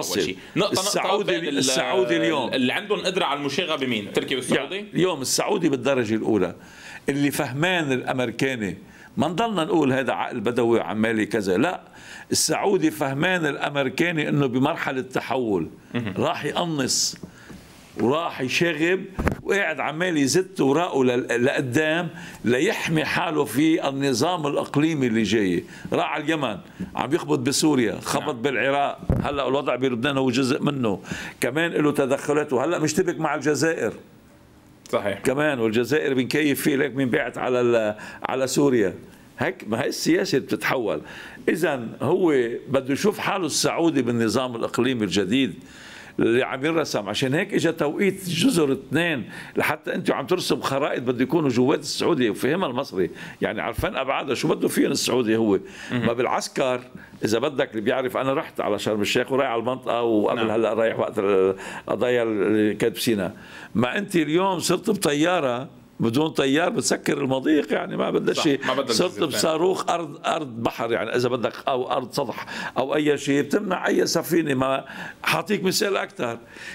S2: السعودي اليوم
S1: اللي عندهم قدره على المشاغبه مين؟ تركيا والسعودي.
S2: يعني اليوم السعودي بالدرجه الاولى اللي فهمان الامريكاني، ما نضلنا نقول هذا عقل بدوي عمالي كذا، لا، السعودي فهمان الامريكاني انه بمرحله تحول، راح يقنص وراح يشاغب وقاعد عمال يزت وراءه لقدام ليحمي حاله في النظام الاقليمي اللي جاي. راح على اليمن، عم يخبط بسوريا، خبط بالعراق، هلا الوضع بلبنان هو جزء منه، كمان له تدخلات، وهلا مشتبك مع الجزائر
S1: صحيح
S2: كمان، والجزائر بنكيف فيه لك من بعت على سوريا. هيك ما هي السياسه بتتحول. اذا هو بده يشوف حاله السعودي بالنظام الاقليمي الجديد اللي عم ينرسم. عشان هيك اجى توقيت جزر اثنين، لحتى انتم عم ترسم خرائط بده يكونوا جوات السعوديه وفهمها المصري، يعني عارفين ابعادها شو بده فيهم السعودي. هو ما بالعسكر اذا بدك، اللي بيعرف انا رحت على شرم الشيخ ورايح على المنطقه، وقبل هلا رايح وقت القضايا اللي كانت بسيناء. ما انت اليوم صرت بطياره بدون طيار بتسكر المضيق، يعني ما بدها شيء، صرت بصاروخ ارض بحر، يعني اذا بدك، او ارض سطح او اي شيء، بتمنع اي سفينه. ما حاعطيك مثال اكثر،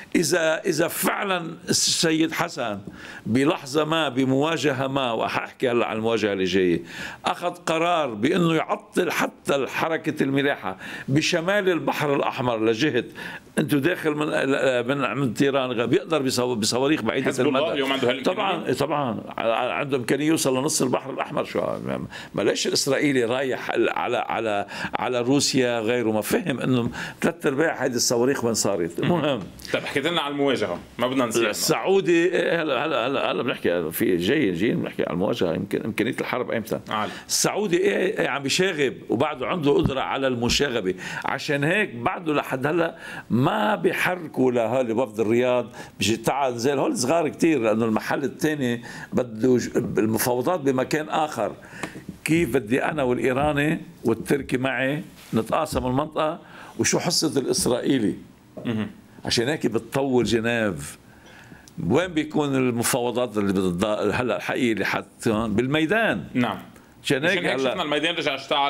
S2: اذا فعلا السيد حسن بلحظه ما بمواجهه ما، وحاحكي هلا عن المواجهه اللي جايه، اخذ قرار بانه يعطل حتى حركه الملاحه بشمال البحر الاحمر لجهه انتم داخل من طيران، بيقدر بصواريخ بعيده المدى. طبعا عنده امكانيه يوصل لنص البحر الاحمر. شو ما ليش الاسرائيلي رايح على روسيا غيره؟ ما فهم انه ثلاث ارباع هذه الصواريخ وين صارت. المهم
S1: طيب حكيت لنا على المواجهه، ما بدنا نسيب
S2: السعودي. هلا بنحكي في جاي بنحكي على المواجهه، يمكن امكانيه الحرب امتى. السعودي عم بيشاغب وبعده عنده قدره على المشاغبه، عشان هيك بعده لحد هلا ما بيحركوا لهول وفد الرياض بيجي تعال زي هول صغار كثير، لانه المحل الثاني بده المفاوضات بمكان اخر. كيف بدي انا والايراني والتركي معي نتقاسم المنطقه، وشو حصه الاسرائيلي؟ عشان هيك بتطول جنيف. وين بيكون المفاوضات اللي هلا الحقيقه اللي حتى بالميدان؟
S1: نعم.
S2: عشان هيك
S1: شفنا الميدان رجع اشتعل.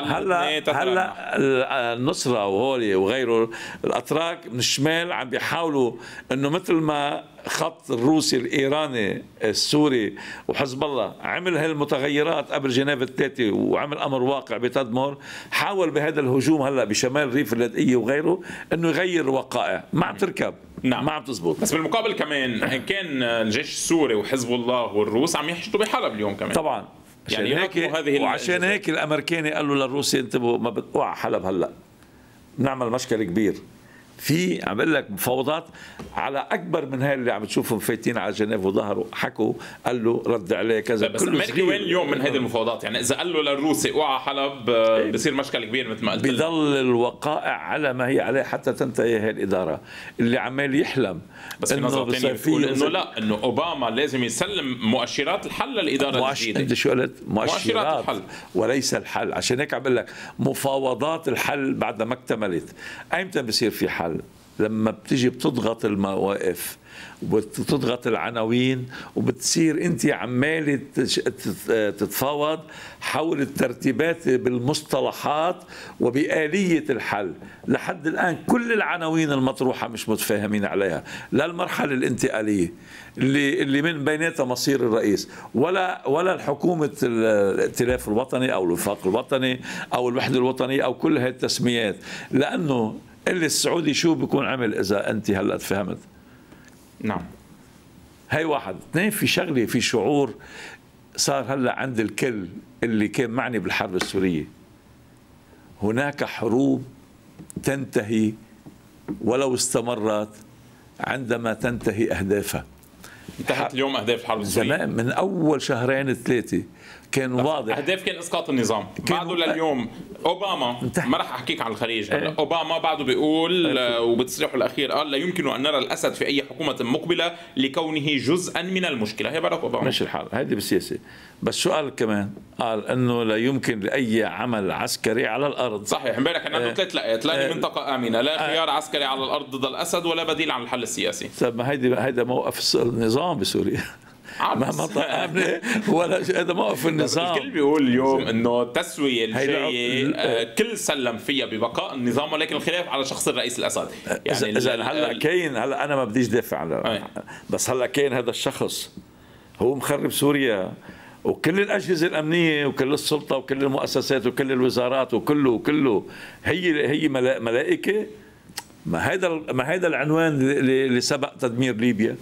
S2: هلا النصره وهولي وغيره الاتراك من الشمال عم بيحاولوا انه مثل ما خط الروسي الايراني السوري وحزب الله عمل هالمتغيرات قبل جنيف الثلاثه وعمل امر واقع بتدمر، حاول بهذا الهجوم هلا بشمال ريف اللاذقيه وغيره انه يغير وقائع، ما عم تركب.
S1: نعم.
S2: ما عم تزبط.
S1: بس بالمقابل كمان ان كان الجيش السوري وحزب الله والروس عم يحشدوا بحلب اليوم كمان.
S2: طبعا
S1: يعني يراقبوا هذه
S2: وعشان هيك الامريكاني قالوا للروسي انتبهوا ما بتوقع حلب هلا بنعمل مشكل كبير. في عم بقول لك مفاوضات على اكبر من هاي اللي عم تشوفهم فايتين على جنيف وظهروا حكوا قال له رد عليه كذا.
S1: بس امريكا وين اليوم من هذه المفاوضات؟ يعني اذا قال له للروسي اوعى حلب بصير مشكل كبير مثل ما قلت.
S2: بضل الوقائع على ما هي عليه حتى تنتهي هي الاداره اللي عمال يحلم.
S1: بس في نظرة ثانية بتقول انه لا، انه اوباما لازم يسلم مؤشرات الحل للاداره الجديده.
S2: انت شو قلت؟ مؤشرات الحل وليس الحل. عشان هيك عم بقول لك مفاوضات الحل بعد ما اكتملت. ايمتى بصير في حل؟ لما بتيجي بتضغط المواقف وبتضغط العناوين وبتصير انت عمالة تتفاوض حول الترتيبات بالمصطلحات وبآلية الحل. لحد الآن كل العناوين المطروحة مش متفاهمين عليها، لا المرحلة الانتقالية اللي من بيناتها مصير الرئيس ولا الحكومة الائتلاف الوطني أو الوفاق الوطني أو الوحدة الوطنية أو كل هاي التسميات. لأنه اللي السعودي شو بيكون عمل إذا أنت هلأ تفهمت؟
S1: نعم.
S2: هاي واحد. اثنين، في شغلة، في شعور صار هلأ عند الكل اللي كان معني بالحرب السورية. هناك حروب تنتهي ولو استمرت عندما تنتهي أهدافها.
S1: انتهت اليوم أهداف الحرب السورية
S2: زمان من أول شهرين ثلاثة كان واضح.
S1: أهداف كان إسقاط النظام. بعده لليوم أوباما ما راح أحكيك عن الخليج. أوباما بعده بيقول وبتصريحه الأخير قال لا يمكن أن نرى الأسد في أي حكومة مقبلة لكونه جزءا من المشكلة. هي باراك أوباما.
S2: ماشي الحال، هذه بالسياسة. بس شو قال كمان؟ قال انه لا يمكن لاي عمل عسكري على الارض.
S1: صحيح. امبارح كان عنده ثلاث لقاءات، لا منطقه امنه، لا خيار عسكري على الارض ضد الاسد، ولا بديل عن الحل السياسي.
S2: طيب ما هيدا موقف النظام بسوريا. ما منطقه امنه ولا هذا موقف النظام.
S1: الكل بيقول اليوم انه التسويه الجايه كل سلم فيها ببقاء النظام، ولكن الخلاف على شخص الرئيس الاسد.
S2: يعني اذا هلا كاين، هلا انا ما بديش دافع عنه، بس هلا كاين هذا الشخص هو مخرب سوريا، وكل الأجهزة الأمنية وكل السلطة وكل المؤسسات وكل الوزارات وكله هي ملائكة. ما هيدا العنوان اللي سبق تدمير ليبيا.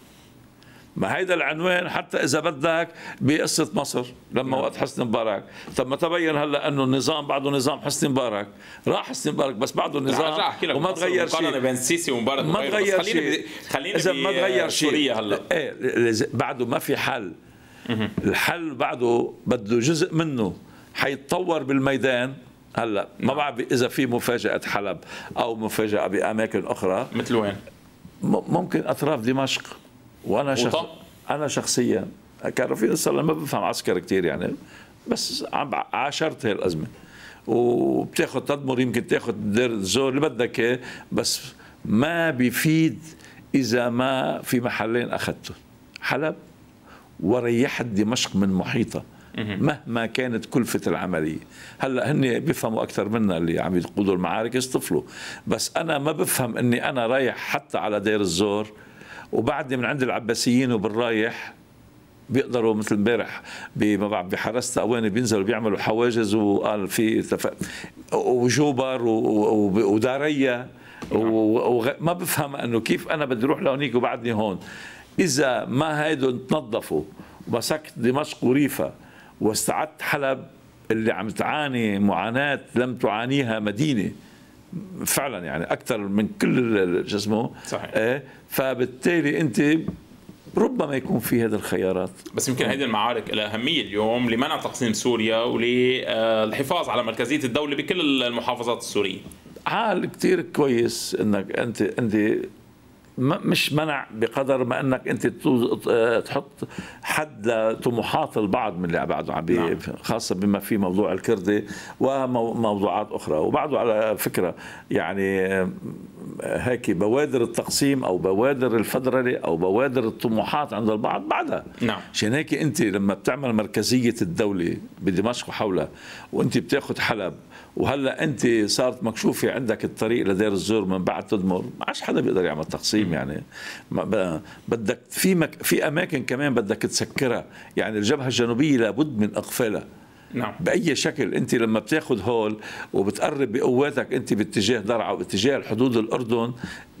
S2: ما هيدا العنوان حتى إذا بدك بقصة مصر لما وقت حسني مبارك. طب ما تبين هلا انه النظام بعده نظام حسني مبارك، راح حسني مبارك بس بعده النظام وما تغير شيء.
S1: مقارنة بين السيسي ومبارك
S2: ما تغير شيء.
S1: خلينا
S2: إذا ما تغير شيء
S1: هلا
S2: بعده ما في حل. الحل بعده بده جزء منه حيتطور بالميدان. هلا ما بعرف اذا في مفاجاه حلب او مفاجاه باماكن اخرى.
S1: مثل وين؟
S2: ممكن اطراف دمشق. وانا انا شخصيا كان رفيق صار ما بفهم عسكر كثير يعني، بس عاشرت هي الازمه وبتاخذ تدمر، يمكن تاخذ دير الزور اللي بدك اياه، بس ما بيفيد اذا ما في محلين اخذته، حلب وريحت دمشق من محيطها مهما كانت كلفة العملية. هلا هن بيفهموا أكثر منا اللي عم يقودوا المعارك يصطفلوا، بس أنا ما بفهم إني أنا رايح حتى على دير الزور وبعدني من عند العباسيين وبالرايح بيقدروا مثل امبارح ما بعرف بحرست أواني بينزلوا بيعملوا حواجز، وقال في وجوبر ودارية ما بفهم إنه كيف أنا بدي أروح لهونيك وبعدني هون. إذا ما هيدو تنظفوا ومسكت دمشق وريفة واستعدت حلب اللي عم تعاني معاناة لم تعانيها مدينة فعلا يعني أكثر من كل شو اسمه
S1: صحيح.
S2: فبالتالي أنت ربما يكون في هذه الخيارات.
S1: بس يمكن هذه المعارك لها أهمية اليوم لمنع تقسيم سوريا وللحفاظ على مركزية الدولة بكل المحافظات السورية.
S2: حال كتير كويس انك انت مش منع بقدر ما انك انت تحط حد لطموحات البعض من اللي بعده عم خاصه بما في موضوع الكردي وموضوعات اخرى. وبعده على فكره يعني هيك بوادر التقسيم او بوادر الفدرله او بوادر الطموحات عند البعض بعدها. عشان هيك انت لما بتعمل مركزيه الدوله بدمشق وحولها وانت بتاخذ حلب، وهلا انت صارت مكشوفه عندك الطريق لدير الزور من بعد تدمر، ما عادش حدا بيقدر يعمل تقسيم يعني. بدك في اماكن كمان بدك تسكرها، يعني الجبهه الجنوبيه لابد من اقفالها. باي شكل. انت لما بتاخذ هول وبتقرب بقواتك انت باتجاه درعا وباتجاه الحدود الاردن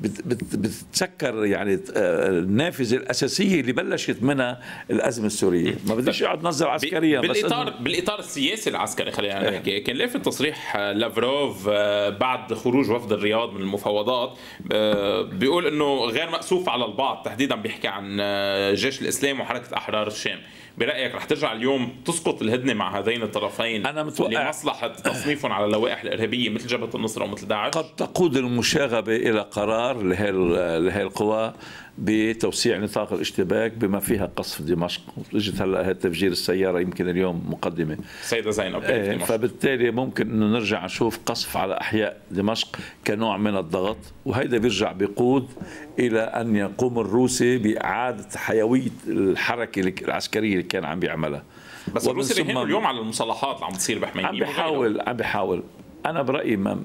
S2: بتتذكر يعني النافذه الاساسيه اللي بلشت منها الازمه السوريه. ما بديش اقعد نظر عسكريا
S1: بالاطار السياسي العسكري. خلينا نحكي كان لافت تصريح لافروف بعد خروج وفد الرياض من المفاوضات، بيقول انه غير مأسوف على البعض، تحديدا بيحكي عن جيش الاسلام وحركه احرار الشام. برأيك رح ترجع اليوم تسقط الهدنة مع هذين الطرفين
S2: أنا متوقع
S1: لمصلحة تصنيفهم على اللوائح الإرهابية مثل جبهة النصرة ومثل داعش؟
S2: قد تقود المشاغبة إلى قرار لهي القوى بتوسيع نطاق الاشتباك بما فيها قصف دمشق. اجت هلا تفجير السيارة يمكن اليوم مقدمة
S1: سيدة زينب.
S2: فبالتالي ممكن انه نرجع نشوف قصف على احياء دمشق كنوع من الضغط، وهيدا بيرجع بيقود الى ان يقوم الروسي باعادة حيوية الحركة العسكرية اللي كان عم بيعملها.
S1: بس الروسي بيهنوا اليوم على المصالحات اللي عم تصير بحميميم.
S2: عم بيحاول. انا برأيي ما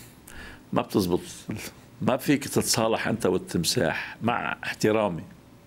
S2: بتزبط. ما فيك تتصالح أنت والتمساح، مع احترامي.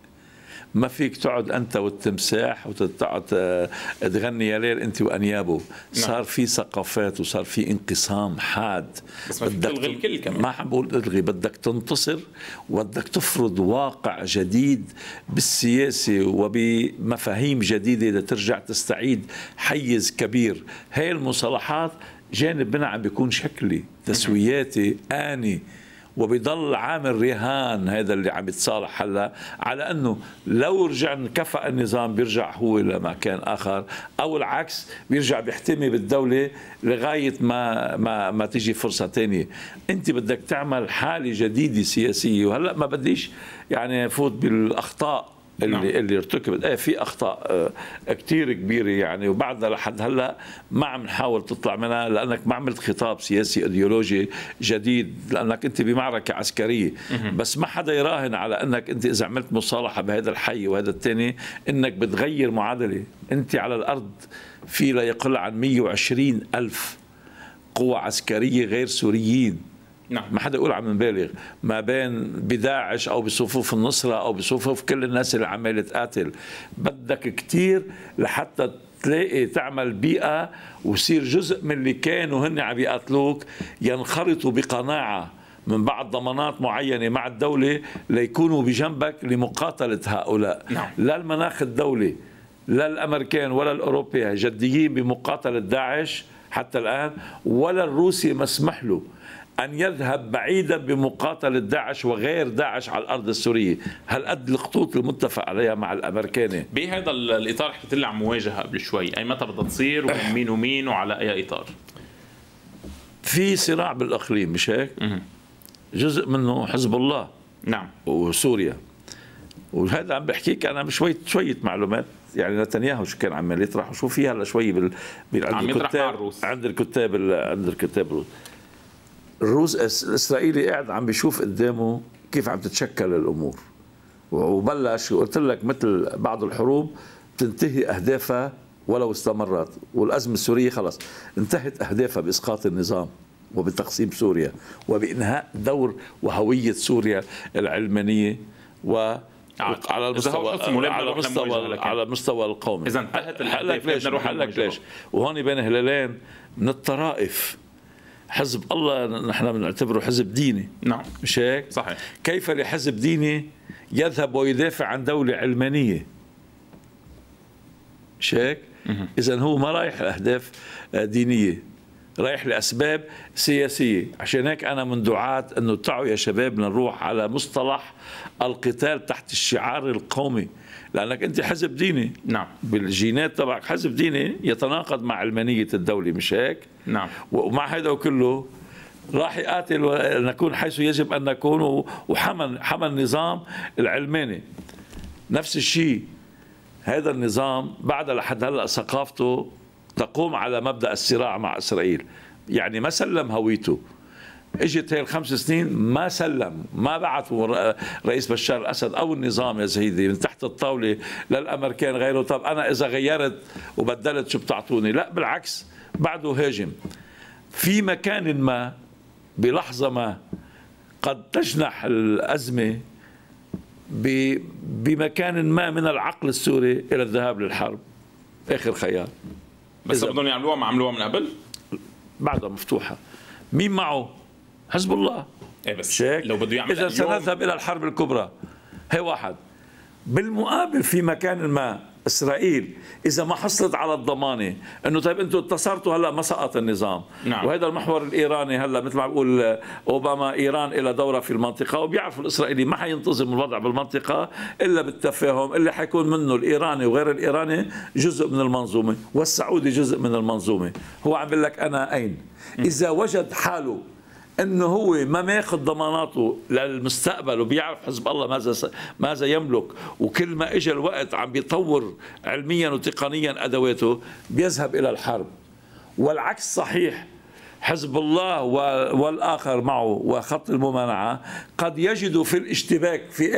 S2: ما فيك تقعد أنت والتمساح وتقعد تغني يا ليل أنت وأنيابه. صار في ثقافات وصار في انقسام حاد.
S1: بس ما فيك تلغي الكل كمان.
S2: ما عم بقول الغي، بدك تنتصر وبدك تفرض واقع جديد بالسياسة وبمفاهيم جديدة لترجع تستعيد حيز كبير. هاي المصالحات جانب منها عم بيكون شكلي تسوياتي آني، وبيضل عامل رهان هذا اللي عم يتصالح هلا على انه لو رجع انكفأ النظام بيرجع هو لمكان اخر، او العكس بيرجع بيحتمي بالدوله لغايه ما تيجي فرصه ثانيه. انت بدك تعمل حاله جديده سياسيه، وهلا ما بديش يعني فوت بالاخطاء اللي ارتكبت. في اخطاء كثير كبيره يعني، وبعدنا لحد هلا ما عم نحاول تطلع منها، لانك ما عملت خطاب سياسي ايديولوجي جديد، لانك انت بمعركه عسكريه. بس ما حدا يراهن على انك انت اذا عملت مصالحه بهذا الحي وهذا الثاني انك بتغير معادله. انت على الارض في لا يقل عن 120 ألف قوة عسكرية غير سوريين.
S1: نعم.
S2: ما حدا يقول عم نبالغ، ما بين بداعش او بصفوف النصره او بصفوف كل الناس اللي عماله تقاتل. بدك كتير لحتى تلاقي تعمل بيئه وصير جزء من اللي كانوا هن عم يقاتلوك ينخرطوا بقناعه من بعد ضمانات معينه مع الدوله ليكونوا بجنبك لمقاتله هؤلاء.
S1: نعم.
S2: لا المناخ الدولي لا الامريكان ولا الاوروبيين جديين بمقاتله داعش حتى الان، ولا الروسي مسمح له أن يذهب بعيدا بمقاتلة داعش وغير داعش على الأرض السورية. هالقد الخطوط المتفق عليها مع الأمريكان.
S1: بهذا الإطار حكيت لي عن مواجهة قبل شوي، أي متى بدها تصير ومين ومين وعلى أي إطار؟
S2: في صراع بالإقليم مش هيك؟ جزء منه حزب الله.
S1: نعم.
S2: وسوريا. وهذا عم بحكيك أنا بشوية معلومات. يعني نتنياهو شو كان عمال يطرح وشو في هلا شوي
S1: عم يطرح مع الروس.
S2: عند الكتاب الروس. الروس الاسرائيلي قاعد عم بيشوف قدامه كيف عم تتشكل الامور، وبلش وقلت لك مثل بعض الحروب تنتهي اهدافها ولو استمرت، والازمه السوريه خلص انتهت اهدافها باسقاط النظام وبتقسيم سوريا وبانهاء دور وهويه سوريا العلمانيه على المستوى القومي.
S1: اذا انتهت الاهداف.
S2: ليش وهون بين هلالين من الطرائف. حزب الله نحن بنعتبره حزب ديني.
S1: نعم.
S2: مش هيك؟
S1: صحيح.
S2: كيف لحزب ديني يذهب ويدافع عن دولة علمانية؟ مش هيك؟ إذن هو ما رايح لأهداف دينية، رايح لأسباب سياسية. عشان هيك أنا من دعاة أنه تعوا يا شباب نروح على مصطلح القتال تحت الشعار القومي، لأنك أنت حزب ديني.
S1: نعم.
S2: بالجينات تبعك حزب ديني يتناقض مع علمانية الدولة مش هيك؟
S1: نعم.
S2: ومع هذا كله راح يقاتل ونكون حيث يجب أن نكون، وحمل النظام العلماني. نفس الشيء هذا النظام بعد لحد هلأ ثقافته تقوم على مبدأ الصراع مع إسرائيل. يعني ما سلم هويته. اجت هي الخمس سنين ما سلم، ما بعثوا رئيس بشار الأسد أو النظام يا زهيدي من تحت الطاولة للأمريكان غيره. طب أنا إذا غيرت وبدلت شو بتعطوني؟ لا بالعكس، بعده هاجم. في مكان ما بلحظة ما قد تجنح الأزمة بمكان ما من العقل السوري إلى الذهاب للحرب. آخر خيار.
S1: بس بدهم يعملوها، ما عملوها من قبل؟
S2: بعدها مفتوحة. مين معه؟ حزب الله.
S1: إيه بس
S2: شيك.
S1: لو بده يعمل
S2: إذا سنذهب إلى الحرب الكبرى. هي واحد. بالمقابل في مكان ما إسرائيل إذا ما حصلت على الضمانة أنه طيب أنتم انتصرتوا هلأ ما سقط النظام.
S1: نعم.
S2: وهذا المحور الإيراني هلأ مثل ما بقول أوباما إيران إلى دورة في المنطقة، وبيعرفوا الإسرائيلي ما حينتظم الوضع بالمنطقة إلا بالتفاهم اللي حيكون منه الإيراني وغير الإيراني جزء من المنظومة والسعودي جزء من المنظومة. هو عم بيقول لك أنا أين إذا وجد حاله انه هو ما ماخذ ضماناته للمستقبل وبيعرف حزب الله ماذا يملك، وكل ما اجى الوقت عم بيطور علميا وتقنيا ادواته بيذهب الى الحرب. والعكس صحيح، حزب الله والاخر معه وخط الممانعه قد يجدوا في الاشتباك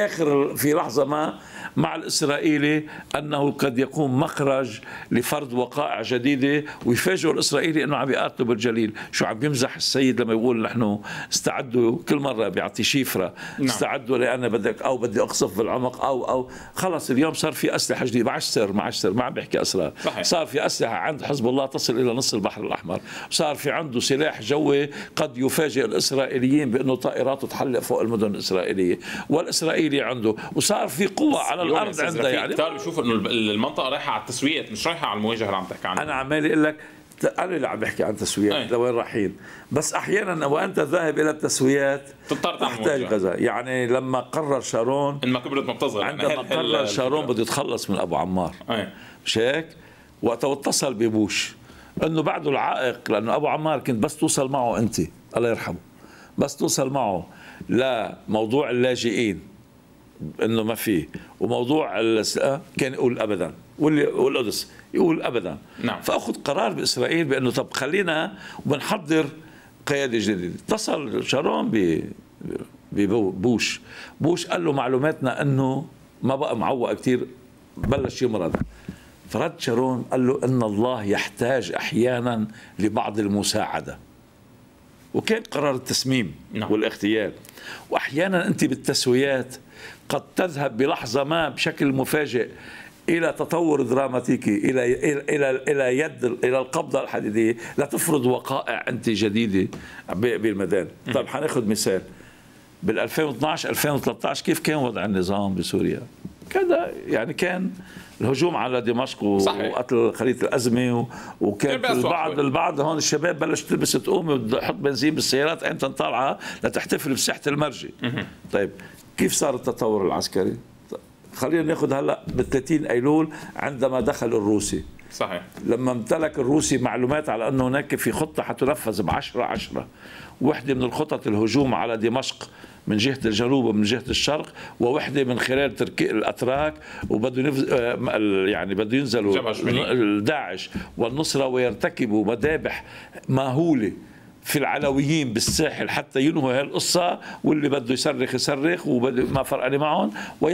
S2: في لحظه ما مع الاسرائيلي انه قد يكون مخرج لفرض وقائع جديده، ويفاجئوا الاسرائيلي انه عم يقاتلوا بالجليل. شو عم بيمزح السيد لما يقول نحن استعدوا، كل مره بيعطي شيفره. نعم. استعدوا لان بدك او بدي اقصف بالعمق او خلص اليوم صار في اسلحه جديده، ما عم بيحكي اسرار. صحيح. صار في اسلحه عند حزب الله تصل الى نص البحر الاحمر، صار في عنده سلاح جوي قد يفاجئ الاسرائيليين بانه طائراته تحلق فوق المدن الاسرائيليه، والاسرائيلي عنده، وصار في قوه على الارض عنده. يعني
S1: كتار بيشوفوا انه المنطقه رايحه على التسويات مش رايحه على المواجهه اللي عم تحكي عنها.
S2: انا عمالي اقول لك انا اللي عم بحكي عن تسويات لوين رايحين، بس احيانا وانت ذاهب الى التسويات تحتاج غزا. يعني لما قرر شارون
S1: ان ما كبرت ما بتصغر،
S2: عندما قرر شارون بده يتخلص من ابو عمار. مش هيك؟ وقت اتصل ببوش انه بعده العائق، لانه ابو عمار كنت بس توصل معه انت الله يرحمه، بس توصل معه لموضوع اللاجئين انه ما فيه، وموضوع كان يقول ابدا، والقدس يقول ابدا.
S1: نعم.
S2: فاخذ قرار باسرائيل بانه طب خلينا وبنحضر قياده جديده. اتصل شارون ببوش، بوش قال له معلوماتنا انه ما بقى معوق كثير، بلش يمرض. فرد شارون قال له ان الله يحتاج احيانا لبعض المساعده، وكان قرار التسميم. نعم. والاغتيال. واحيانا انت بالتسويات قد تذهب بلحظه ما بشكل مفاجئ الى تطور دراماتيكي، الى القبضه الحديديه لتفرض وقائع انت جديده بالميدان. طيب حناخذ مثال بال 2012 2013 كيف كان وضع النظام بسوريا؟ كذا يعني كان الهجوم على دمشق وقتل خلية الأزمة، وكان البعض هون الشباب بلش تلبس تقوم وتحط بنزين بالسيارات أنت طالعة لتحتفل بساحة المرجي. طيب كيف صار التطور العسكري؟ خلينا ناخذ هلا ب 30 أيلول عندما دخل الروسي.
S1: صحيح.
S2: لما امتلك الروسي معلومات على أنه هناك في خطة حتنفذ ب10/10، وحدة من الخطط الهجوم على دمشق من جهة الجنوب ومن جهة الشرق، ووحدة من خلال تركيا الأتراك، وبده يعني بده ينزلوا داعش والنصرة ويرتكبوا مذابح ماهولة في العلويين بالساحل حتى ينهوا هاي القصة، واللي بده يصرخ يصرخ وما فرقني معهم،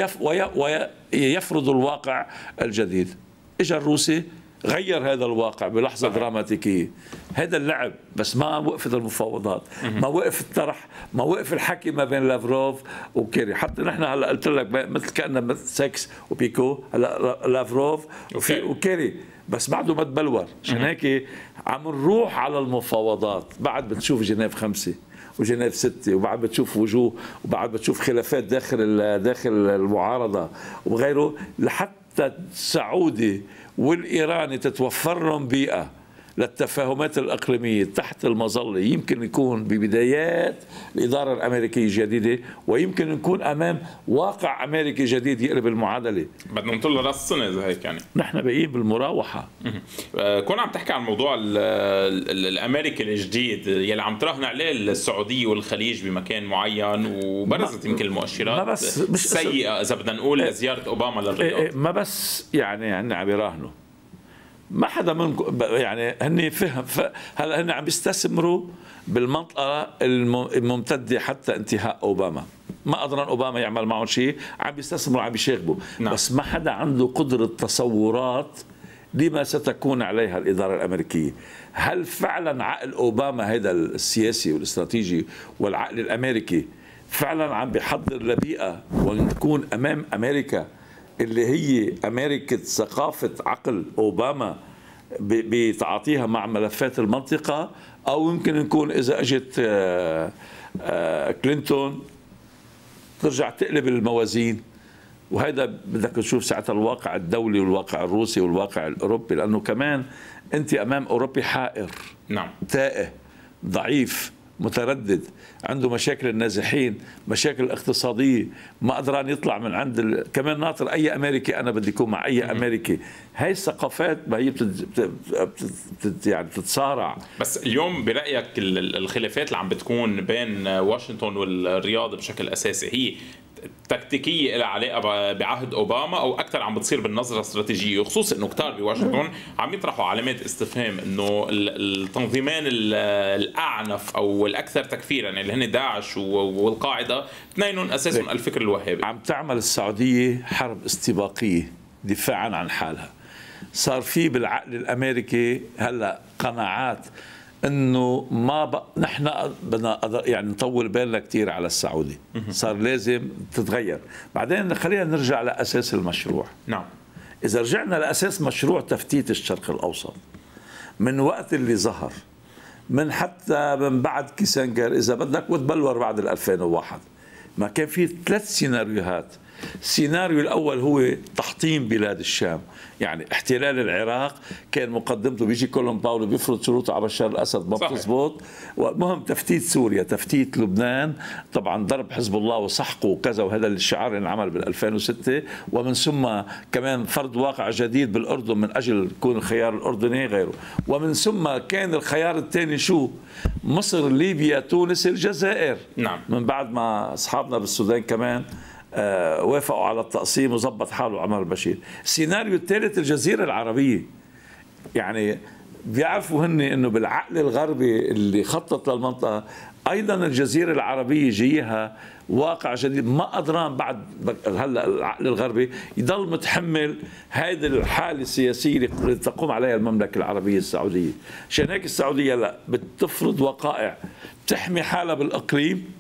S2: ويفرضوا الواقع الجديد. اجى الروسي غير هذا الواقع بلحظة دراماتيكية. هذا اللعب، بس ما وقفت المفاوضات، ما وقف الطرح، ما وقف الحكي ما بين لافروف وكيري. حتى نحن هلا قلت لك مثل كأننا مثل سكس وبيكو، هلا لافروف وكيري، بس بعده ما تبلور. عشان هيك عم نروح على المفاوضات. بعد بتشوف جنيف 5 وجنيف 6، وبعد بتشوف وجوه، وبعد بتشوف خلافات داخل المعارضة وغيره، لحتى السعودي والإيراني تتوفر لهم بيئة للتفاهمات الإقليمية تحت المظلة. يمكن يكون ببدايات الإدارة الأمريكية الجديدة، ويمكن نكون أمام واقع أمريكي جديد يقلب المعادلة.
S1: بدنا نطل راس السنة إذا هيك يعني.
S2: نحن باقيين بالمراوحة.
S1: كون عم تحكي عن موضوع الأمريكي الجديد يلي عم تراهن عليه السعودية والخليج بمكان معين، وبرزت يمكن المؤشرات سيئة إذا بدنا نقول لزيارة أوباما للرياض.
S2: ما بس يعني عم يراهنوا، ما حدا منكم يعني هن فهم. هلا هن عم بيستثمروا بالمنطقه الممتده حتى انتهاء اوباما. ما قدران اوباما يعمل معهم شيء، عم بيستثمروا، عم بيشاغبوا. نعم. بس ما حدا عنده قدره تصورات لما ستكون عليها الاداره الامريكيه. هل فعلا عقل اوباما هذا السياسي والاستراتيجي والعقل الامريكي فعلا عم بيحضر لبيئه ونكون امام امريكا اللي هي أمريكا ثقافة عقل أوباما بتعاطيها مع ملفات المنطقة، أو يمكن نكون إذا أجت كلينتون ترجع تقلب الموازين. وهذا بدك تشوف ساعتها الواقع الدولي والواقع الروسي والواقع الأوروبي، لأنه كمان أنت أمام أوروبي حائر،
S1: نعم،
S2: تائه، ضعيف، متردد، عنده مشاكل النازحين، مشاكل اقتصادية، ما قدران يطلع من عند كمان ناطر أي أمريكي، أنا بدي أكون مع أي أمريكي. هاي الثقافات ما هي يعني بتتصارع.
S1: بس اليوم برأيك الخلافات اللي عم بتكون بين واشنطن والرياض بشكل أساسي هي تكتيكية لها علاقة بعهد أوباما، أو أكثر عم بتصير بالنظرة الاستراتيجية، وخصوصا أنه كتار بواشنطن عم يطرحوا علامات استفهام أنه التنظيمان الأعنف أو الأكثر تكفيرا اللي هن داعش والقاعدة اثنينهم أساسهم الفكر الوهابي.
S2: عم تعمل السعودية حرب استباقية دفاعا عن حالها. صار في بالعقل الأمريكي هلأ قناعات انه ما نحن بدنا يعني نطول بالنا كثير على السعودي، صار لازم تتغير. بعدين خلينا نرجع لاساس المشروع.
S1: نعم،
S2: اذا رجعنا لاساس مشروع تفتيت الشرق الاوسط من وقت اللي ظهر، من حتى من بعد كيسنجر اذا بدك، وتبلور بعد 2001، ما كان في 3 سيناريوهات. السيناريو الأول هو تحطيم بلاد الشام، يعني احتلال العراق كان مقدمته بيجي كولوم باولو بيفرض شروطه على بشار الأسد ما بتزبط، ومهم تفتيت سوريا، تفتيت لبنان، طبعا ضرب حزب الله وسحقه وكذا، وهذا الشعار انعمل بال 2006، ومن ثم كمان فرض واقع جديد بالأردن من أجل يكون الخيار الأردني غيره، ومن ثم كان الخيار الثاني شو؟ مصر، ليبيا، تونس، الجزائر.
S1: نعم،
S2: من بعد ما أصحابنا بالسودان كمان وافقوا على التقسيم وظبط حاله عمر البشير. السيناريو الثالث الجزيرة العربية، يعني بيعرفوا هن انه بالعقل الغربي اللي خطط للمنطقة ايضا الجزيرة العربية جيها واقع جديد، ما قدران بعد هلا العقل الغربي يضل متحمل هذه الحالة السياسية اللي تقوم عليها المملكة العربية السعودية. عشان هيك السعودية لا بتفرض وقائع بتحمي حالها بالاقليم،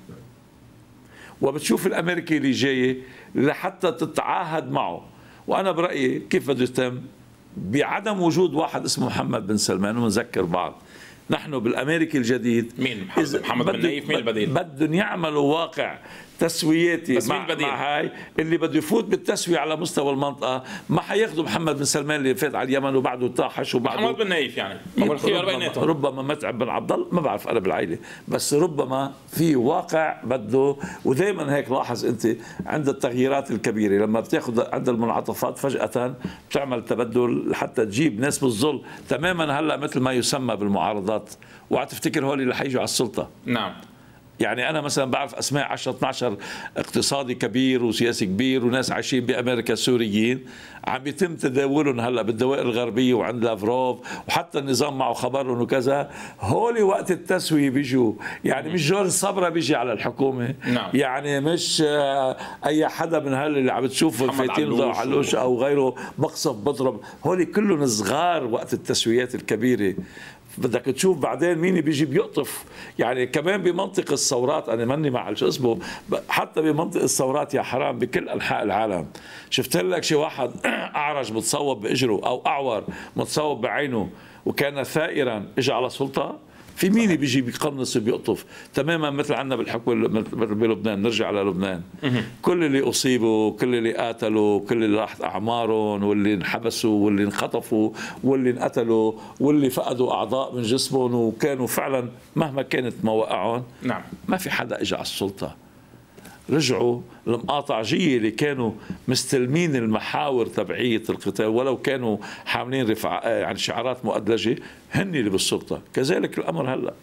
S2: وبتشوف الامريكي اللي جاي لحتى تتعاهد معه. وانا برايي كيف بده يتم؟ بعدم وجود واحد اسمه محمد بن سلمان، ونذكر بعض نحن بالامريكي الجديد
S1: مين محمد بن نايف، مين البديل؟
S2: بدهم يعملوا واقع تسوياتي مع هاي اللي بده يفوت بالتسوية على مستوى المنطقة. ما حياخذوا محمد بن سلمان اللي فات على اليمن وبعده طاحش وبعده
S1: محمد بن نايف، يعني الخيار بيناتهم.
S2: ربما متعب بن عبد الله، ما بعرف انا بالعائلة، بس ربما في واقع بده. ودائما هيك لاحظ انت عند التغييرات الكبيرة لما بتاخذ عند المنعطفات فجأة بتعمل تبدل لحتى تجيب ناس بالظل تماما. هلا مثل ما يسمى بالمعارضات، وعتفتكر هول اللي حيجوا على السلطة.
S1: نعم،
S2: يعني أنا مثلا بعرف أسماء 10-12 اقتصادي كبير وسياسي كبير وناس عايشين بأمريكا سوريين عم يتم تداولهم هلا بالدوائر الغربية وعند لافروف، وحتى النظام معه خبرهم وكذا. هولي وقت التسوية بيجوا، يعني مش جورج صبرا بيجي على الحكومة.
S1: نعم.
S2: يعني مش أي حدا من هال اللي عم تشوفه الفايتين علوش أو غيره مقصف بضرب. هولي كلهم صغار وقت التسويات الكبيرة. بدك تشوف بعدين مين بيجي بيقطف. يعني كمان بمنطق الثورات، انا ماني مع شو اسمه، حتى بمنطق الثورات يا حرام بكل انحاء العالم شفت لك شي واحد اعرج متصوب باجره او اعور متصوب بعينه وكان ثائرا اجى على سلطه، في مين بيجي بيقنص وبيقطف؟ تماما مثل عندنا بالحكم بلبنان. نرجع على لبنان، كل اللي اصيبوا، كل اللي قاتلوا، كل اللي راحت اعمارهم، واللي انحبسوا، واللي انخطفوا، واللي انقتلوا، واللي فقدوا اعضاء من جسمهم وكانوا فعلا مهما كانت مواقعهم،
S1: نعم،
S2: ما في حدا اجى على السلطه. رجعوا المقاطعجية اللي كانوا مستلمين المحاور تبعية القتال ولو كانوا حاملين يعني شعارات مؤدلجة، هن اللي بالسلطة. كذلك الأمر هلأ.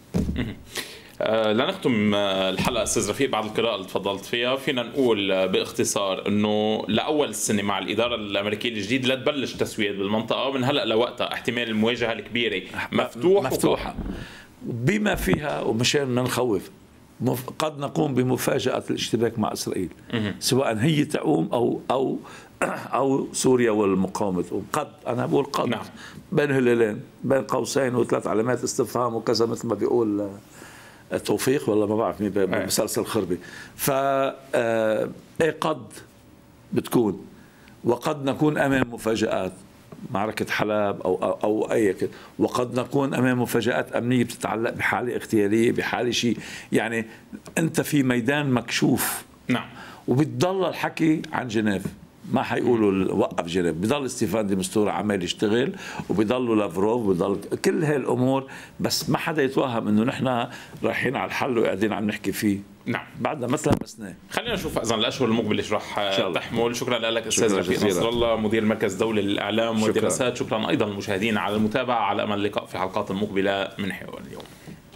S1: لنختم الحلقة أستاذ رفيق بعد القراءة اللي تفضلت فيها، فينا نقول باختصار أنه لأول السنة مع الإدارة الأمريكية الجديدة لا تبلش تسويات بالمنطقة، من هلأ لوقتها احتمال المواجهة الكبيرة مفتوحة
S2: بما فيها، ومشان ما نخوف قد نقوم بمفاجأة الاشتباك مع إسرائيل، سواء هي تقوم أو سوريا والمقاومة تقوم. قد، أنا بقول قد.
S1: نعم.
S2: بين هلالين، بين قوسين وثلاث علامات استفهام وكذا، مثل ما بيقول توفيق ولا ما بعرف مين بمسلسل خربي. قد بتكون، وقد نكون أمام مفاجآت. معركة حلب أو أي كده، وقد نكون أمام مفاجآت أمنية بتتعلق بحالة اغتيالية، بحالة شيء. يعني أنت في ميدان مكشوف.
S1: نعم.
S2: وبتضل الحكي عن جنيف، ما حيقولوا وقف جنيف، بضل ستيفان دي مستورة عمال يشتغل، وبضلوا لافروف، وبضل كل هاي الأمور، بس ما حدا يتوهم إنه نحن رايحين على الحل وقاعدين عم نحكي فيه.
S1: نعم.
S2: بعدنا مثلا مسناه.
S1: خلينا نشوف اذا الاشهر المقبله ايش راح تحمل. شكرا لك استاذ
S2: شكرا
S1: رفيق نصر الله، مدير مركز دولي للاعلام والدراسات. شكرا ايضا المشاهدين على المتابعه، على امل اللقاء في حلقات مقبله من حوار اليوم.